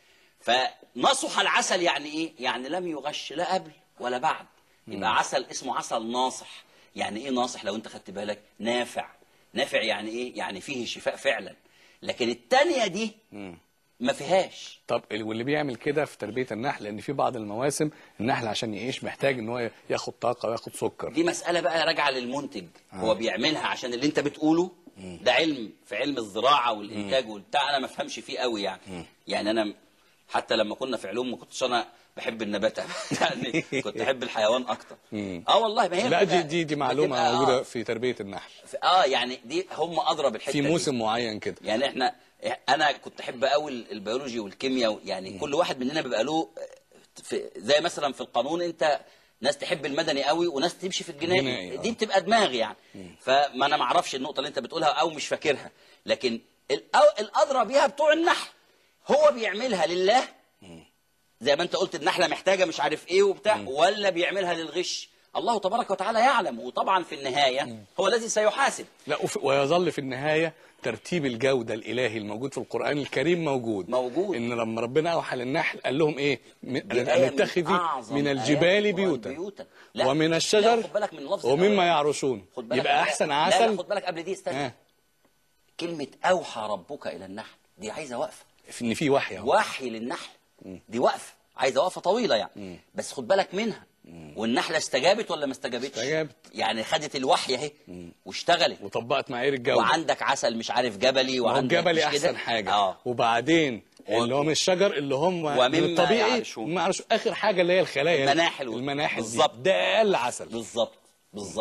فنصح العسل يعني إيه؟ يعني لم يغش لا قبل ولا بعد. يبقى عسل اسمه عسل ناصح. يعني إيه ناصح؟ لو أنت خدت بالك، نافع. نافع يعني إيه؟ يعني فيه شفاء فعلا. لكن التانية دي ما فيهاش. طب واللي بيعمل كده في تربية النحل، لأن في بعض المواسم النحل عشان يعيش محتاج ان هو ياخد طاقة وياخد سكر. دي مسألة بقى راجعة للمنتج. آه. هو بيعملها عشان اللي انت بتقوله م. ده علم في علم الزراعة والإنتاج والبتاع، أنا ما افهمش فيه قوي يعني. م. يعني أنا حتى لما كنا في علوم ما كنتش أنا بحب النبات يعني كنت أحب الحيوان أكتر. م. اه والله ما هي لا دي دي دي معلومة موجودة آه. في تربية النحل. اه يعني دي هم أضرب بالحتة في موسم دي. معين كده. يعني احنا انا كنت احب قوي البيولوجي والكيمياء. يعني م. كل واحد مننا بيبقى له في زي مثلا في القانون، انت ناس تحب المدني قوي وناس تمشي في الجنائي. دي بتبقى دماغ يعني. م. فما انا ما اعرفش النقطه اللي انت بتقولها او مش فاكرها، لكن الادرى بيها بتوع النحل. هو بيعملها لله زي ما انت قلت، النحله محتاجه مش عارف ايه وبتاع، م. ولا بيعملها للغش؟ الله تبارك وتعالى يعلم. وطبعا في النهايه م. هو الذي سيحاسب. لا ويظل في النهايه ترتيب الجودة الإلهي الموجود في القرآن الكريم موجود. موجود. إن لما ربنا أوحى للنحل قال لهم إيه؟ اتخذي من, من الجبال بيوتا, بيوتا. ومن الشجر ومما يعرشون. يبقى أحسن عسل. لا لا خد بالك قبل دي استنى. آه. كلمة أوحى ربك إلى النحل دي عايزة وقفة. إن في وحي أهو. وحي للنحل. م. دي وقفة عايزة وقفة طويلة يعني. م. بس خد بالك منها. والنحلة استجابت ولا ما استجابتش؟ استجابت. يعني خدت الوحي اهي واشتغلت وطبقت معايير الجودة. وعندك عسل مش عارف جبلي، وعندك جبلي احسن حاجة. آه. وبعدين و... اللي هو من الشجر اللي هم من الطبيعي ما عرفش اخر حاجة اللي هي الخلايا المناحل المناحل بالظبط. ده اقل عسل. بالظبط بالظبط.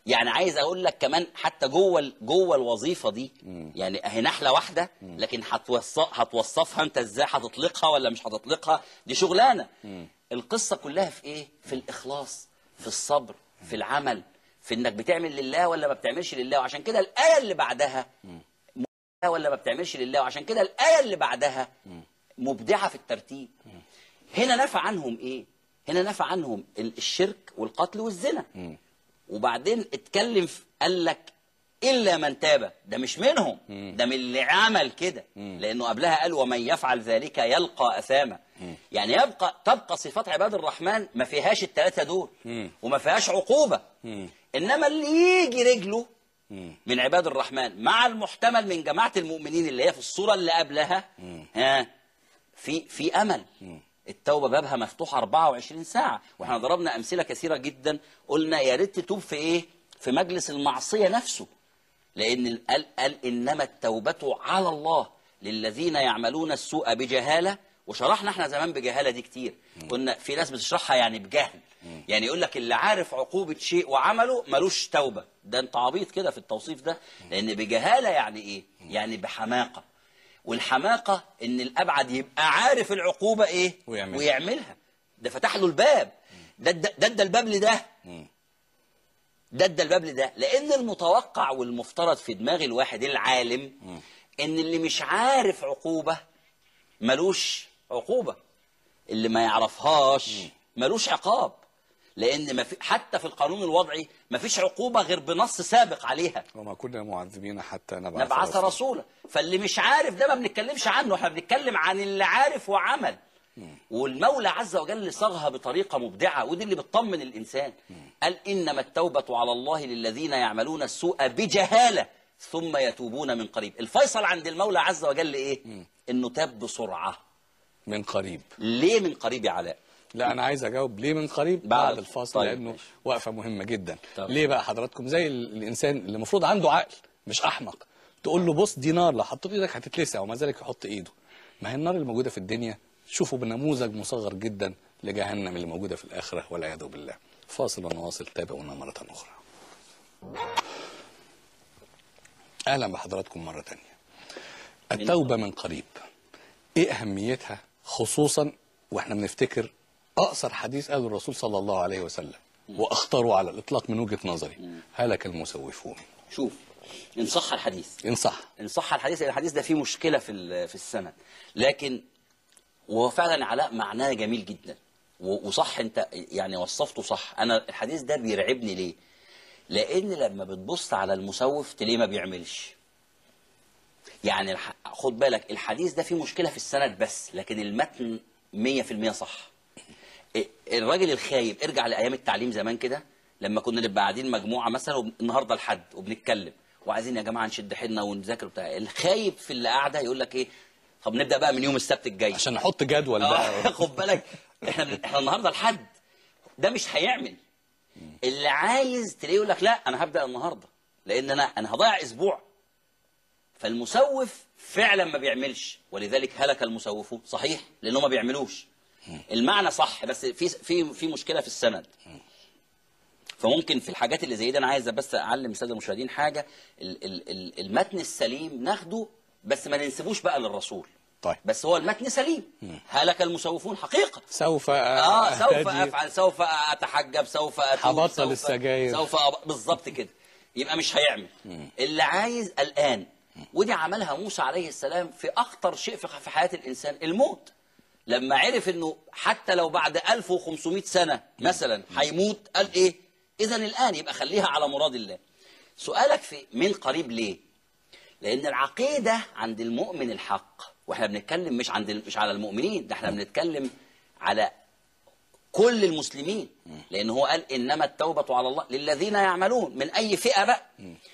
يعني عايز اقول لك كمان حتى جوه جوه الوظيفه دي مم. يعني اهي نحله واحده مم. لكن هتوصف هتوصفها انت ازاي، هتطلقها ولا مش هتطلقها، دي شغلانه. مم. القصه كلها في ايه؟ في الاخلاص، في الصبر، في العمل، في انك بتعمل لله ولا ما بتعملش لله. وعشان كده الايه اللي بعدها مم. ولا ما بتعملش لله، وعشان كده الايه اللي بعدها مم. مبدعه في الترتيب. مم. هنا نفى عنهم ايه؟ هنا نفى عنهم الشرك والقتل والزنا. مم. وبعدين اتكلم قال لك الا من تاب، ده مش منهم، مم. ده من اللي عمل كده، لانه قبلها قال ومن يفعل ذلك يلقى اثاما. مم. يعني يبقى تبقى صفات عباد الرحمن ما فيهاش الثلاثه دول، مم. وما فيهاش عقوبه. مم. انما اللي يجي رجله مم. من عباد الرحمن مع المحتمل من جماعه المؤمنين اللي هي في الصوره اللي قبلها، مم. ها في في امل. مم. التوبه بابها مفتوح أربعة وعشرين ساعه، واحنا ضربنا امثله كثيره جدا. قلنا يا ريت تتوب في ايه؟ في مجلس المعصيه نفسه، لان قال قال انما التوبه على الله للذين يعملون السوء بجهاله. وشرحنا احنا زمان بجهاله دي كتير، قلنا في ناس بتشرحها يعني بجهل، يعني يقول لك اللي عارف عقوبه شيء وعمله ملوش توبه. ده انت عبيط كده في التوصيف ده، لان بجهاله يعني ايه؟ يعني بحماقه. والحماقه ان الابعد يبقى عارف العقوبه ايه ويعملها, ويعملها. ده فتح له الباب، ده ده ده الباب لده، ده ده الباب لده. لان المتوقع والمفترض في دماغ الواحد العالم ان اللي مش عارف عقوبه ملوش عقوبه، اللي ما يعرفهاش ملوش عقاب. لان ما في حتى في القانون الوضعي ما فيش عقوبه غير بنص سابق عليها، وما كنا معذبين حتى نبعث, نبعث رسولا. رسولا. فاللي مش عارف ده ما بنتكلمش عنه، احنا بنتكلم عن اللي عارف وعمل. مم. والمولى عز وجل صاغها بطريقه مبدعه، ودي اللي بتطمن الانسان. مم. قال انما التوبه على الله للذين يعملون السوء بجهاله ثم يتوبون من قريب. الفيصل عند المولى عز وجل ايه؟ مم. انه تاب بسرعه من قريب. ليه من قريب يا علاء؟ لا انا عايز اجاوب ليه من قريب بعد, بعد الفاصل. طيب لانه وقفه مهمه جدا. طيب. ليه بقى حضراتكم؟ زي الانسان اللي المفروض عنده عقل مش احمق، تقول له بص دي نار لو حطيت ايدك هتتلسع، ومع ذلك يحط ايده. ما هي النار اللي موجوده في الدنيا شوفوا بنموذج مصغر جدا لجهنم اللي موجوده في الاخره والعياذ بالله. فاصل ونواصل، تابعونا مره اخرى. اهلا بحضراتكم مره ثانيه. التوبه من قريب ايه اهميتها؟ خصوصا واحنا بنفتكر أقصر حديث قاله الرسول صلى الله عليه وسلم واختاروا على الإطلاق من وجهة نظري: هلك المسوفون. شوف إن صح الحديث، إن صح إن صح الحديث، الحديث ده فيه مشكلة في في السند، لكن وهو فعلا علاء معناه جميل جدا وصح. أنت يعني وصفته صح. أنا الحديث ده بيرعبني ليه؟ لأن لما بتبص على المسوف تلاقيه ما بيعملش. يعني خد بالك الحديث ده فيه مشكلة في السند بس، لكن المتن مية في المية صح. الراجل الخايب، ارجع لايام التعليم زمان كده لما كنا نبقى قاعدين مجموعه مثلا النهارده الحد وبنتكلم وعايزين يا جماعه نشد حيلنا ونذاكر بتاع، الخايب في اللي قاعده يقول لك ايه؟ طب نبدا بقى من يوم السبت الجاي عشان نحط جدول بقى. خد بالك احنا احنا النهارده الحد ده مش هيعمل. اللي عايز تلاقيه يقول لك لا انا هبدا النهارده لان انا انا هضيع اسبوع. فالمسوف فعلا ما بيعملش، ولذلك هلك المسوفون. صحيح لانه ما بيعملوش، المعنى صح، بس في في في مشكله في السند. فممكن في الحاجات اللي زي دي انا عايز بس اعلم الساده المشاهدين حاجه، المتن السليم ناخده بس ما ننسبوش بقى للرسول. طيب بس هو المتن سليم. هلك المسوفون حقيقه. سوف اه سوف افعل، سوف اتحجب، سوف اتوب، هبطل السجاير، سوف أب... بالظبط كده. يبقى مش هيعمل. مم. اللي عايز الان، ودي عملها موسى عليه السلام في اخطر شيء في حياه الانسان، الموت. لما عرف انه حتى لو بعد ألف وخمسمائة سنة مثلا هيموت، قال ايه؟ اذا الان يبقى خليها على مراد الله. سؤالك في من قريب ليه؟ لان العقيده عند المؤمن الحق، واحنا بنتكلم مش عند مش على المؤمنين، ده احنا بنتكلم على كل المسلمين، لان هو قال انما التوبه على الله للذين يعملون من اي فئه بقى.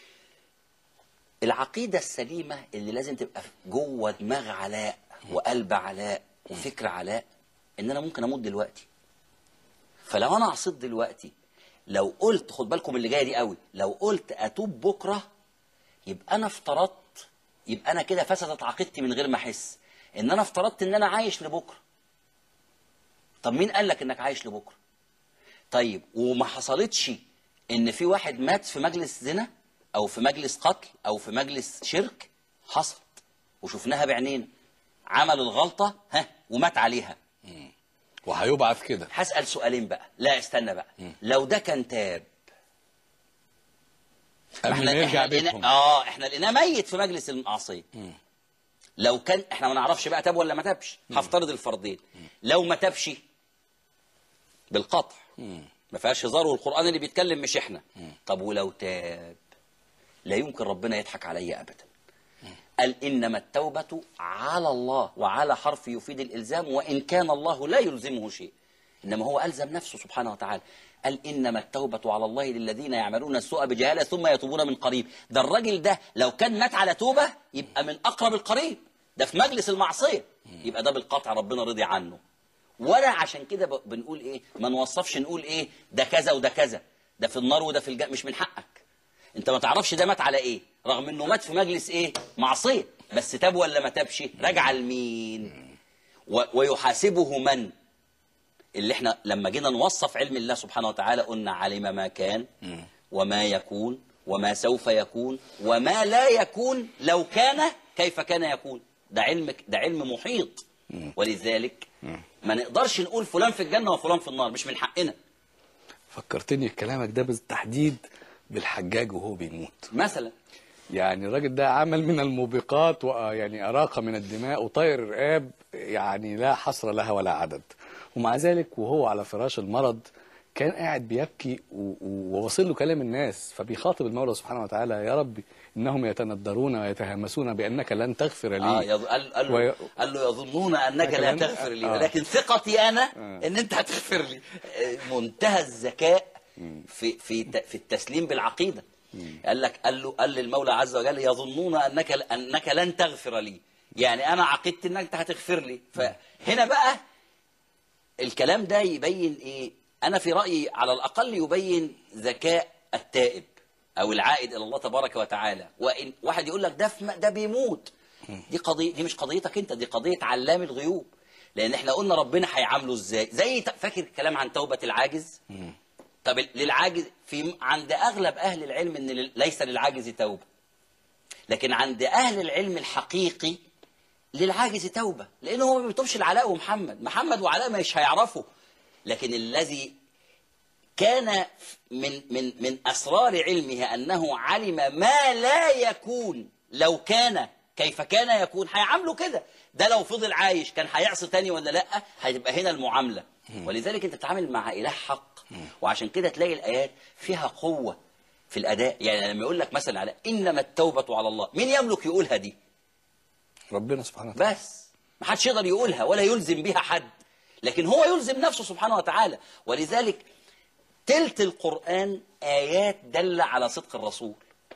العقيده السليمه اللي لازم تبقى جوه دماغ علاء وقلب علاء وفكر علاء، ان انا ممكن اموت دلوقتي. فلو انا عصيت دلوقتي، لو قلت، خد بالكم اللي جايه دي قوي، لو قلت اتوب بكره يبقى انا افترضت، يبقى انا كده فسدت عقيدتي من غير ما احس، ان انا افترضت ان انا عايش لبكره. طب مين قال لك انك عايش لبكره؟ طيب وما حصلتش ان في واحد مات في مجلس زنا او في مجلس قتل او في مجلس شرك، حصلت وشفناها بعينينا، عمل الغلطه ها ومات عليها، وهيبعث كده. هسأل سؤالين بقى. لا استنى بقى، م. لو ده كان تاب قبل ما يرجع بيتهم، اه احنا لقيناه ميت في مجلس المعصيه، لو كان احنا ما نعرفش بقى تاب ولا ما تابش، هفترض الفرضين. لو ما تابش بالقطع ما فيهاش هزار، والقرآن اللي بيتكلم مش احنا. طب ولو تاب؟ لا يمكن ربنا يضحك علي ابدا. قال انما التوبة على الله، وعلى حرف يفيد الالزام، وان كان الله لا يلزمه شيء، انما هو الزم نفسه سبحانه وتعالى. قال انما التوبة على الله للذين يعملون السوء بجهالة ثم يتوبون من قريب. ده الراجل ده لو كان مات على توبة يبقى من اقرب القريب، ده في مجلس المعصية، يبقى ده بالقطع ربنا رضي عنه. ولا عشان كده بنقول ايه، ما نوصفش نقول ايه ده كذا وده كذا، ده في النار وده في الجنة، مش من حقك. انت ما تعرفش ده مات على ايه، رغم انه مات في مجلس ايه، معصية، بس تاب ولا ما تابش، راجع لمين ويحاسبه من؟ اللي احنا لما جينا نوصف علم الله سبحانه وتعالى قلنا علم ما كان وما يكون وما سوف يكون وما لا يكون لو كان كيف كان يكون. ده علم، ده علم محيط، ولذلك ما نقدرش نقول فلان في الجنة وفلان في النار، مش من حقنا. فكرتني كلامك ده بالتحديد بالحجاج وهو بيموت مثلا. يعني الراجل ده عمل من الموبقات ويعني أراق من الدماء وطير الرقاب، يعني لا حصر لها ولا عدد، ومع ذلك وهو على فراش المرض كان قاعد بيبكي ووصل له كلام الناس، فبيخاطب المولى سبحانه وتعالى: يا رب إنهم يتندرون ويتهمسون بأنك لن تغفر لي. آه يض... قال, قال, له... وي... قال له يظنون أنك لا تغفر لي، آه. ولكن ثقتي أنا آه. أن أنت هتغفر لي. منتهى الذكاء في في في التسليم بالعقيدة. قال لك قال له قال للمولى عز وجل: يظنون أنك أنك لن تغفر لي، يعني أنا عقدت أنك أنت هتغفر لي. فهنا بقى الكلام ده يبين إيه؟ أنا في رأيي على الأقل يبين ذكاء التائب أو العائد إلى الله تبارك وتعالى. وإن واحد يقول لك ده ده بيموت، دي قضية، دي مش قضيتك أنت، دي قضية علام الغيوب. لأن إحنا قلنا ربنا هيعامله إزاي؟ زي فاكر الكلام عن توبة العاجز؟ طب للعاجز في عند أغلب أهل العلم إن ليس للعاجز توبة، لكن عند أهل العلم الحقيقي للعاجز توبة، لأنه هو ما بيتوبش لعلاء ومحمد، محمد وعلاء مش هيعرفوا. لكن الذي كان من من من أسرار علمه أنه علم ما لا يكون لو كان كيف كان يكون، هيعامله كده. ده لو فضل عايش كان هيعصي تاني ولا لأ، هتبقى هنا المعاملة. ولذلك أنت تتعامل مع إله حق، وعشان كده تلاقي الآيات فيها قوة في الأداء. يعني لما يقول لك مثلا على إنما التوبة على الله، مين يملك يقولها دي؟ ربنا سبحانه وتعالى بس، ما حدش يقدر يقولها ولا يلزم بها حد، لكن هو يلزم نفسه سبحانه وتعالى. ولذلك تلت القرآن آيات دل على صدق الرسول.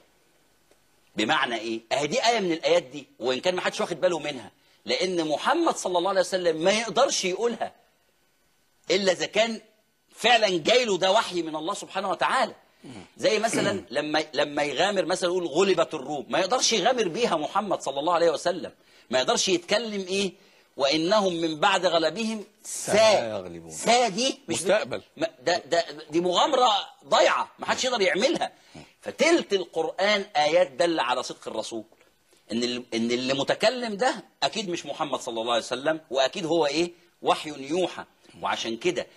بمعنى إيه؟ أهي دي آية من الآيات دي، وإن كان ما حدش واخد باله منها، لأن محمد صلى الله عليه وسلم ما يقدرش يقولها إلا إذا كان فعلا جاي له ده وحي من الله سبحانه وتعالى. زي مثلا لما لما يغامر مثلا يقول غلبت الروم، ما يقدرش يغامر بيها محمد صلى الله عليه وسلم، ما يقدرش يتكلم إيه وإنهم من بعد غلبهم سا سا دي مش مستقبل، ده ده دي مغامرة ضيعة ما حدش يقدر يعملها. فتلت القرآن آيات دل على صدق الرسول، إن إن اللي متكلم ده أكيد مش محمد صلى الله عليه وسلم، وأكيد هو إيه وحي يوحى. وعشان كده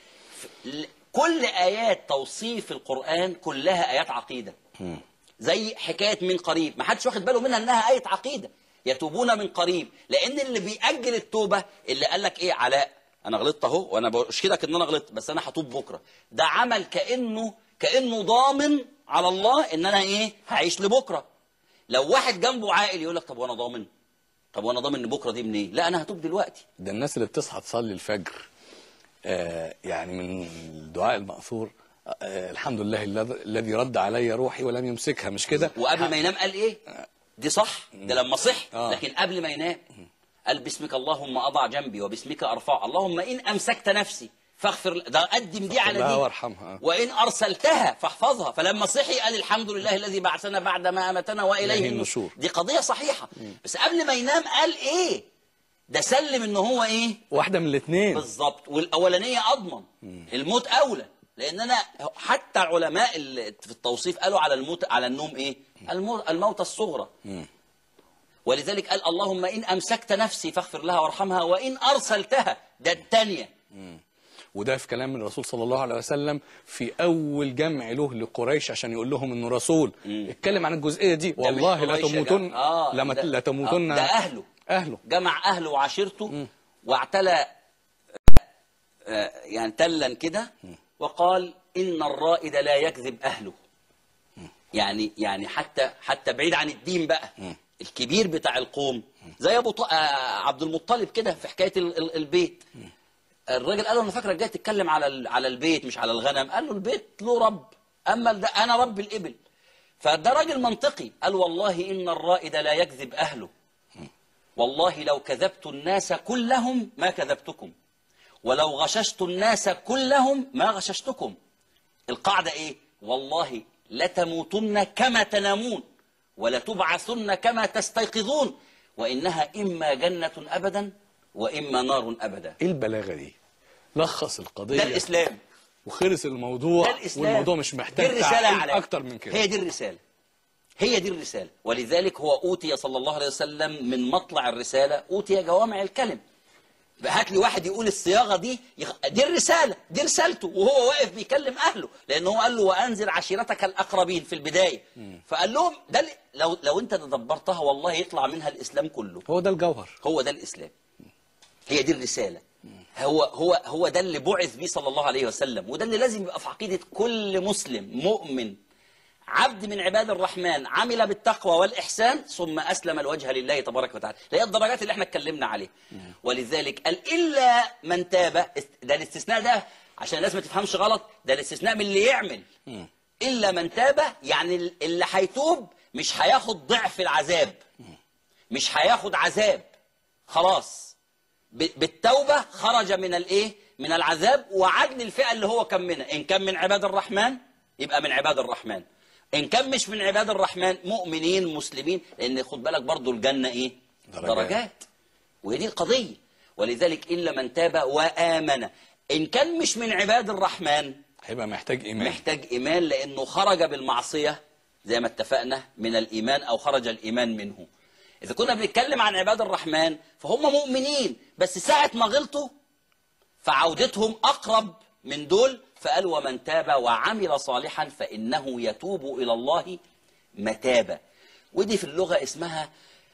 كل آيات توصيف القرآن كلها آيات عقيدة، زي حكاية من قريب، ما حدش واخد باله منها إنها آية عقيدة. يتوبون من قريب، لأن اللي بيأجل التوبة اللي قال لك إيه علاء أنا غلطت أهو وأنا بشكدك إن أنا غلطت بس أنا هتوب بكرة، ده عمل كأنه كأنه ضامن على الله إن أنا إيه هعيش لبكرة. لو واحد جنبه عاقل يقول لك طب وأنا ضامن، طب وأنا ضامن إن بكرة دي منين؟ لا أنا هتوب دلوقتي. ده الناس اللي بتصحى تصلي الفجر آه يعني من الدعاء المأثور آه الحمد لله الذي رد علي روحي ولم يمسكها، مش كده؟ وقبل ما ينام قال إيه؟ دي صح، ده لما صح، لكن قبل ما ينام قال بسمك اللهم أضع جنبي وباسمك أرفع، اللهم إن أمسكت نفسي فاغفر، ده قدم دي على دي وارحمها، وإن أرسلتها فاحفظها. فلما صحي قال الحمد لله الذي بعثنا بعد ما أمتنا وإليه النشور. دي قضية صحيحة. مم. بس قبل ما ينام قال إيه؟ ده سلم إن هو إيه؟ واحدة من الاثنين بالظبط، والأولانية أضمن. مم. الموت أولى، لان انا حتى العلماء اللي في التوصيف قالوا على الموت على النوم ايه؟ الموتة الصغرى. ولذلك قال اللهم ان امسكت نفسي فاغفر لها وارحمها وان ارسلتها، ده الثانيه. وده في كلام الرسول صلى الله عليه وسلم في اول جمع له لقريش عشان يقول لهم انه رسول. اتكلم عن الجزئيه دي، والله لا تموتن آه لما لا تموتن. آه ده اهله اهله جمع اهله وعشيرته واعتلى آه يعني تلا كده، وقال ان الرائد لا يكذب اهله. يعني يعني حتى حتى بعيد عن الدين بقى، الكبير بتاع القوم زي ابو آه عبد المطلب كده في حكايه ال ال البيت. الراجل قال له انا فاكرك جاي تتكلم على على البيت مش على الغنم. قال له البيت له رب، اما ده انا رب الابل. فده راجل منطقي. قال والله ان الرائد لا يكذب اهله، والله لو كذبت الناس كلهم ما كذبتكم، ولو غششت الناس كلهم ما غششتكم. القاعده ايه؟ والله لتموتن كما تنامون ولتبعثن كما تستيقظون، وانها اما جنه ابدا واما نار ابدا. ايه البلاغه دي؟ لخص القضيه. ده الاسلام وخلص الموضوع. ده الإسلام. والموضوع مش محتاج تعقيد اكتر من كده. هي دي الرساله، هي دي الرساله. ولذلك هو اوتي صلى الله عليه وسلم من مطلع الرساله اوتي جوامع الكلم. هات لي واحد يقول الصياغه دي يخ... دي الرساله، دي رسالته، وهو واقف بيكلم اهله، لان هو قال له وانذر عشيرتك الاقربين في البدايه. م. فقال لهم ده اللي... لو لو انت تدبرتها والله يطلع منها الاسلام كله. هو ده الجوهر، هو ده الاسلام، هي دي الرساله. هو هو هو ده اللي بعث بيه صلى الله عليه وسلم، وده اللي لازم يبقى في عقيده كل مسلم مؤمن عبد من عباد الرحمن عمل بالتقوى والإحسان ثم أسلم الوجه لله تبارك وتعالى. هي الدرجات اللي احنا اتكلمنا عليها. ولذلك قال إلا من تاب. ده الاستثناء ده عشان الناس ما تفهمش غلط، ده الاستثناء من اللي يعمل. إلا من تاب يعني اللي هيتوب مش هياخد ضعف العذاب، مش هياخد عذاب، خلاص بالتوبة خرج من الايه؟ من العذاب وعدل الفئة اللي هو كان منها. إن كان من عباد الرحمن يبقى من عباد الرحمن، إن كان مش من عباد الرحمن مؤمنين مسلمين، لأن خد بالك برضو الجنة إيه؟ درجات, درجات. وهي دي القضية. ولذلك إلا من تاب وآمن. إن كان مش من عباد الرحمن هيبقى محتاج إيمان، محتاج إيمان لأنه خرج بالمعصية زي ما اتفقنا من الإيمان أو خرج الإيمان منه. إذا كنا بنتكلم عن عباد الرحمن فهم مؤمنين، بس ساعة ما غلطوا فعودتهم أقرب من دول. فقال ومن تاب وعمل صالحا فإنه يتوب إلى الله متابة. ودي في اللغة اسمها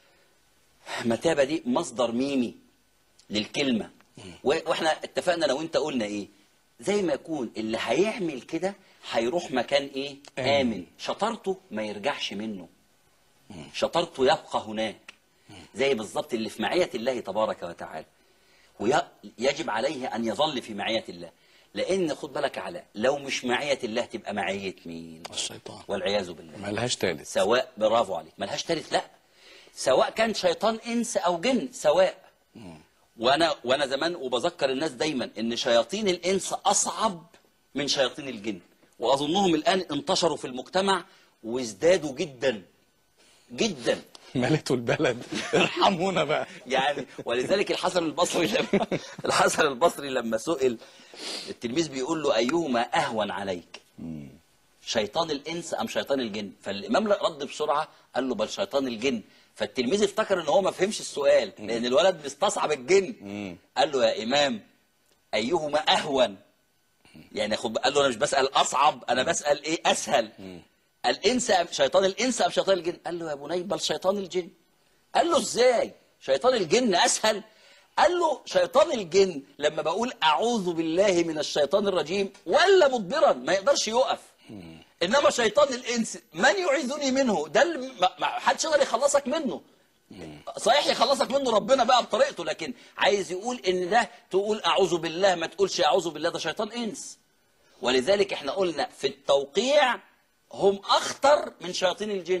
متابة، دي مصدر ميمي للكلمة. وإحنا اتفقنا لو أنت قلنا إيه؟ زي ما يكون اللي هيعمل كده هيروح مكان إيه؟ آمن. شطرته ما يرجعش منه، شطرته يبقى هناك. زي بالظبط اللي في معية الله تبارك وتعالى، ويجب عليه أن يظل في معية الله. لأن خد بالك على لو مش معية الله تبقى معية مين؟ الشيطان والعياذ بالله. ملهاش تالت. سواء، برافو عليك، ملهاش تالت. لا، سواء كان شيطان إنس أو جن سواء. مم. وأنا وأنا زمان وبذكر الناس دايما إن شياطين الإنس أصعب من شياطين الجن، وأظنهم الآن انتشروا في المجتمع وازدادوا جدا جدا. ملتوا البلد. ارحمونا بقى. يعني ولذلك الحسن البصري لما الحسن البصري لما سئل التلميذ بيقول له أيهما أهون عليك؟ شيطان الإنس أم شيطان الجن؟ فالإمام رد بسرعة قال له بل شيطان الجن. فالتلميذ افتكر ان هو ما فهمش السؤال لأن الولد بيستصعب الجن. قال له يا إمام أيهما أهون؟ يعني خد، قال له أنا مش بسأل أصعب، أنا بسأل إيه أسهل. الإنس أم شيطان الإنس أم شيطان الجن؟ قال له يا بني بل شيطان الجن. قال له إزاي؟ شيطان الجن أسهل؟ قال له شيطان الجن لما بقول أعوذ بالله من الشيطان الرجيم ولا مدبرا ما يقدرش يقف. إنما شيطان الإنس من يعيذني منه؟ ده اللي ما حدش يقدر يخلصك منه. صحيح يخلصك منه ربنا بقى بطريقته، لكن عايز يقول إن ده تقول أعوذ بالله ما تقولش أعوذ بالله، ده شيطان إنس. ولذلك احنا قلنا في التوقيع هم أخطر من شياطين الجن.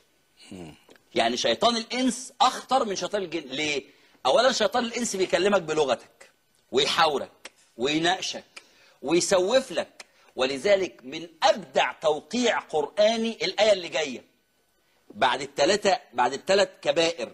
يعني شيطان الإنس أخطر من شيطان الجن. ليه؟ أولا شيطان الإنس بيكلمك بلغتك ويحاورك ويناقشك ويسوف لك. ولذلك من أبدع توقيع قرآني الآية اللي جاية بعد الثلاثة بعد الثلاث كبائر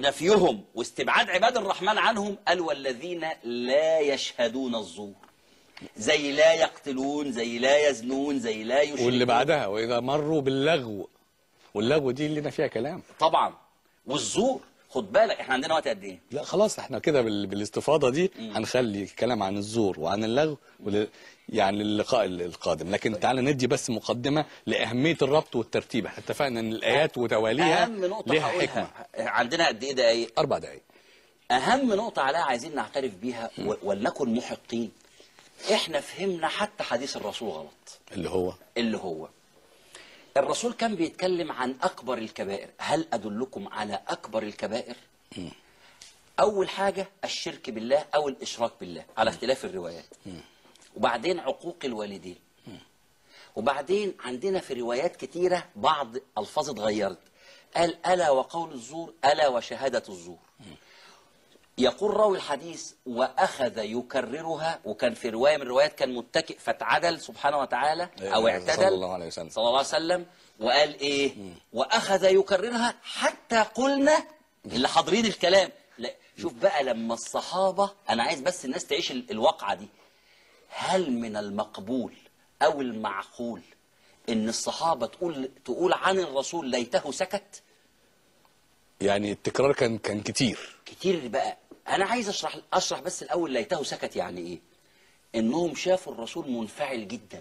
ونفيهم واستبعاد عباد الرحمن عنهم، قال والذين لا يشهدون الزور. زي لا يقتلون، زي لا يزنون، زي لا يشركون. واللي بعدها واذا مروا باللغو، واللغو دي اللي فيها كلام طبعا. والزور، خد بالك احنا عندنا وقت قد ايه؟ لا خلاص احنا كده بال... بالاستفاضه دي هنخلي الكلام عن الزور وعن اللغو ول... يعني اللقاء القادم، لكن تعالى ندي بس مقدمه لاهميه الربط والترتيب. احنا اتفقنا ان الايات وتواليها اهم نقطه لها هقولها، حكمه. عندنا قد ايه دقايق؟ اربع دقائق. اهم نقطه عليها عايزين نعترف بيها و... ولنكن محقين. احنا فهمنا حتى حديث الرسول غلط. اللي هو اللي هو الرسول كان بيتكلم عن أكبر الكبائر. هل أدلكم على أكبر الكبائر؟ م. أول حاجة الشرك بالله أو الإشراك بالله على اختلاف الروايات. م. وبعدين عقوق الوالدين. م. وبعدين عندنا في روايات كتيرة بعض ألفاظ اتغيرت، قال ألا وقول الزور، ألا وشهادة الزور. م. يقول راوي الحديث وأخذ يكررها، وكان في رواية من الروايات كان متكئ فاتعدل سبحانه وتعالى أو اعتدل صلى الله عليه وسلم صلى الله عليه وسلم، وقال إيه؟ م. وأخذ يكررها حتى قلنا اللي حاضرين الكلام. لا شوف بقى لما الصحابة، أنا عايز بس الناس تعيش الواقعة دي، هل من المقبول أو المعقول إن الصحابة تقول تقول عن الرسول ليته سكت؟ يعني التكرار كان كان كتير كتير بقى. أنا عايز أشرح أشرح بس الأول ليته سكت يعني إيه؟ إنهم شافوا الرسول منفعل جدا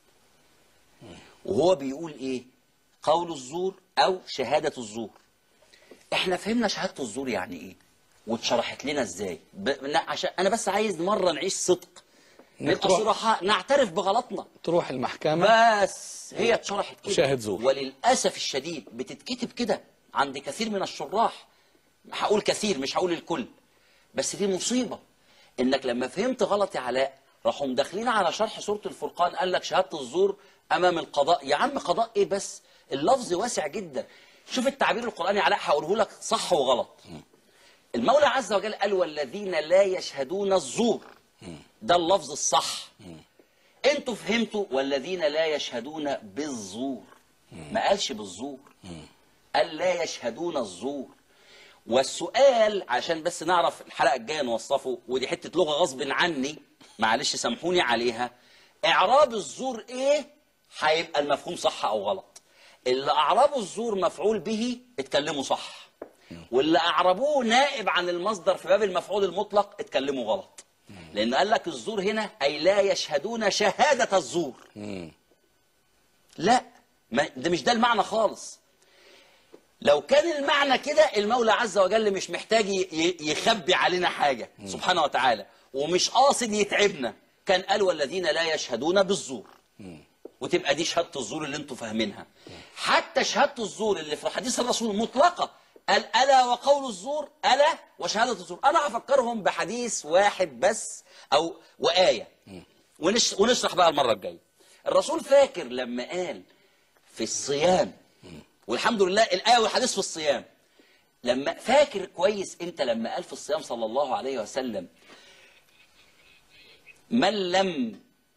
وهو بيقول إيه؟ قول الزور أو شهادة الزور. إحنا فهمنا شهادة الزور يعني إيه؟ واتشرحت لنا إزاي؟ ب... عشان أنا بس عايز مرة نعيش صدق، نبقى صراحة، نعترف بغلطنا. تروح المحكمة بس هي اتشرحت كده، شاهد زور. وللأسف الشديد بتتكتب كده عند كثير من الشراح. هقول كثير مش هقول الكل، بس دي مصيبة انك لما فهمت غلط يا علاء راحوا مداخلين على شرح سورة الفرقان قال لك شهادة الزور امام القضاء. يا عم قضاء ايه بس؟ اللفظ واسع جدا. شوف التعبير القرآني يا علاء هقوله لك صح وغلط. المولى عز وجل قال والذين لا يشهدون الزور، ده اللفظ الصح. انتوا فهمتوا والذين لا يشهدون بالزور، ما قالش بالزور، قال لا يشهدون الزور. والسؤال عشان بس نعرف الحلقة الجاية نوصفه، ودي حتة لغة غصب عني معلش سامحوني عليها، إعراب الزور إيه هيبقى المفهوم صح أو غلط. اللي أعربوا الزور مفعول به اتكلموا صح، واللي أعربوه نائب عن المصدر في باب المفعول المطلق اتكلموا غلط. لأن قال لك الزور هنا أي لا يشهدون شهادة الزور. لا، ما ده مش ده المعنى خالص. لو كان المعنى كده المولى عز وجل مش محتاج يخبي علينا حاجة سبحانه وتعالى، ومش قاصد يتعبنا، كان قال والذين لا يشهدون بالزور، وتبقى دي شهادة الزور اللي انتوا فاهمينها. حتى شهادة الزور اللي في حديث الرسول مطلقة، قال ألا وقول الزور، ألا وشهادة الزور. أنا هفكرهم بحديث واحد بس أو وآية ونش ونشرح بقى المرة الجاية. الرسول فاكر لما قال في الصيام، والحمد لله الآية والحديث في الصيام، لما فاكر كويس انت لما قال في الصيام صلى الله عليه وسلم من لم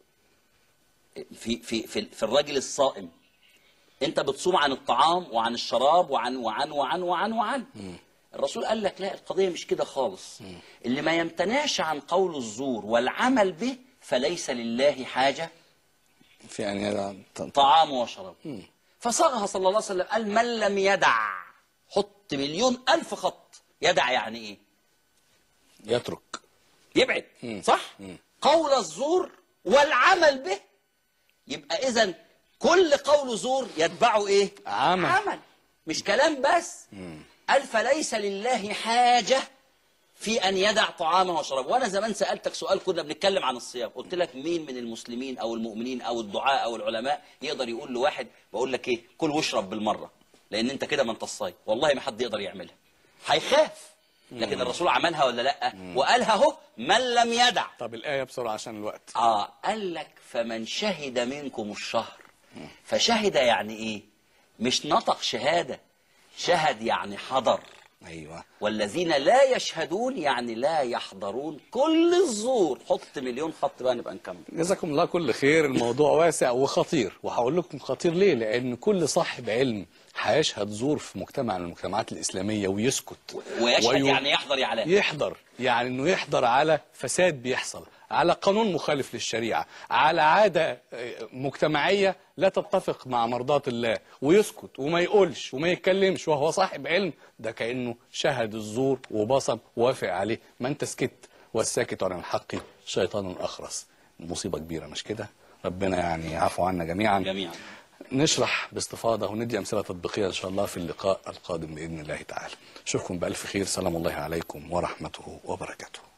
في في في, في الرجل الصائم انت بتصوم عن الطعام وعن الشراب وعن وعن وعن وعن وعن الرسول قال لك لا، القضية مش كده خالص. اللي ما يمتنعش عن قول الزور والعمل به فليس لله حاجة في أن يدع طعام وشراب. فصاغها صلى الله عليه وسلم قال من لم يدع، حط مليون ألف خط، يدع يعني إيه؟ يترك، يبعد. مم. صح؟ مم. قول الزور والعمل به، يبقى إذن كل قول زور يتبعه إيه؟ عمل. عمل، مش كلام بس. مم. قال فليس لله حاجة في أن يدع طعامه وشرابه. وأنا زمان سألتك سؤال، كنا بنتكلم عن الصيام، قلت لك مين من المسلمين أو المؤمنين أو الدعاء أو العلماء يقدر يقول لواحد بقول لك إيه كل واشرب بالمرة لأن أنت كده ما أنت الصايم؟ والله ما حد يقدر يعملها، هيخاف. لكن الرسول عملها ولا لأ؟ وقالها أهو من لم يدع. طب الآية بسرعة عشان الوقت. آه قال لك فمن شهد منكم الشهر. فشهد يعني إيه؟ مش نطق شهادة، شهد يعني حضر. أيوة. والذين لا يشهدون يعني لا يحضرون كل الزور. حط مليون خط بقى نبقى نكمل. جزاكم الله كل خير. الموضوع واسع وخطير، وهقول لكم خطير ليه. لأن كل صاحب علم هيشهد زور في مجتمع من المجتمعات الإسلامية ويسكت ويشهد ويو... يعني يحضر يا علاء. يحضر يعني إنه يحضر على فساد بيحصل على قانون مخالف للشريعة، على عادة مجتمعية لا تتفق مع مرضات الله، ويسكت وما يقولش وما يتكلمش وهو صاحب علم، ده كأنه شهد الزور وبصم ووافق عليه. ما انت سكت، والساكت عن الحق شيطان أخرس. مصيبة كبيرة مش كده؟ ربنا يعني يعفو عنا جميعا جميعا. نشرح باستفاضة وندي أمثلة تطبيقية إن شاء الله في اللقاء القادم بإذن الله تعالى. أشوفكم بألف خير. سلام الله عليكم ورحمته وبركاته.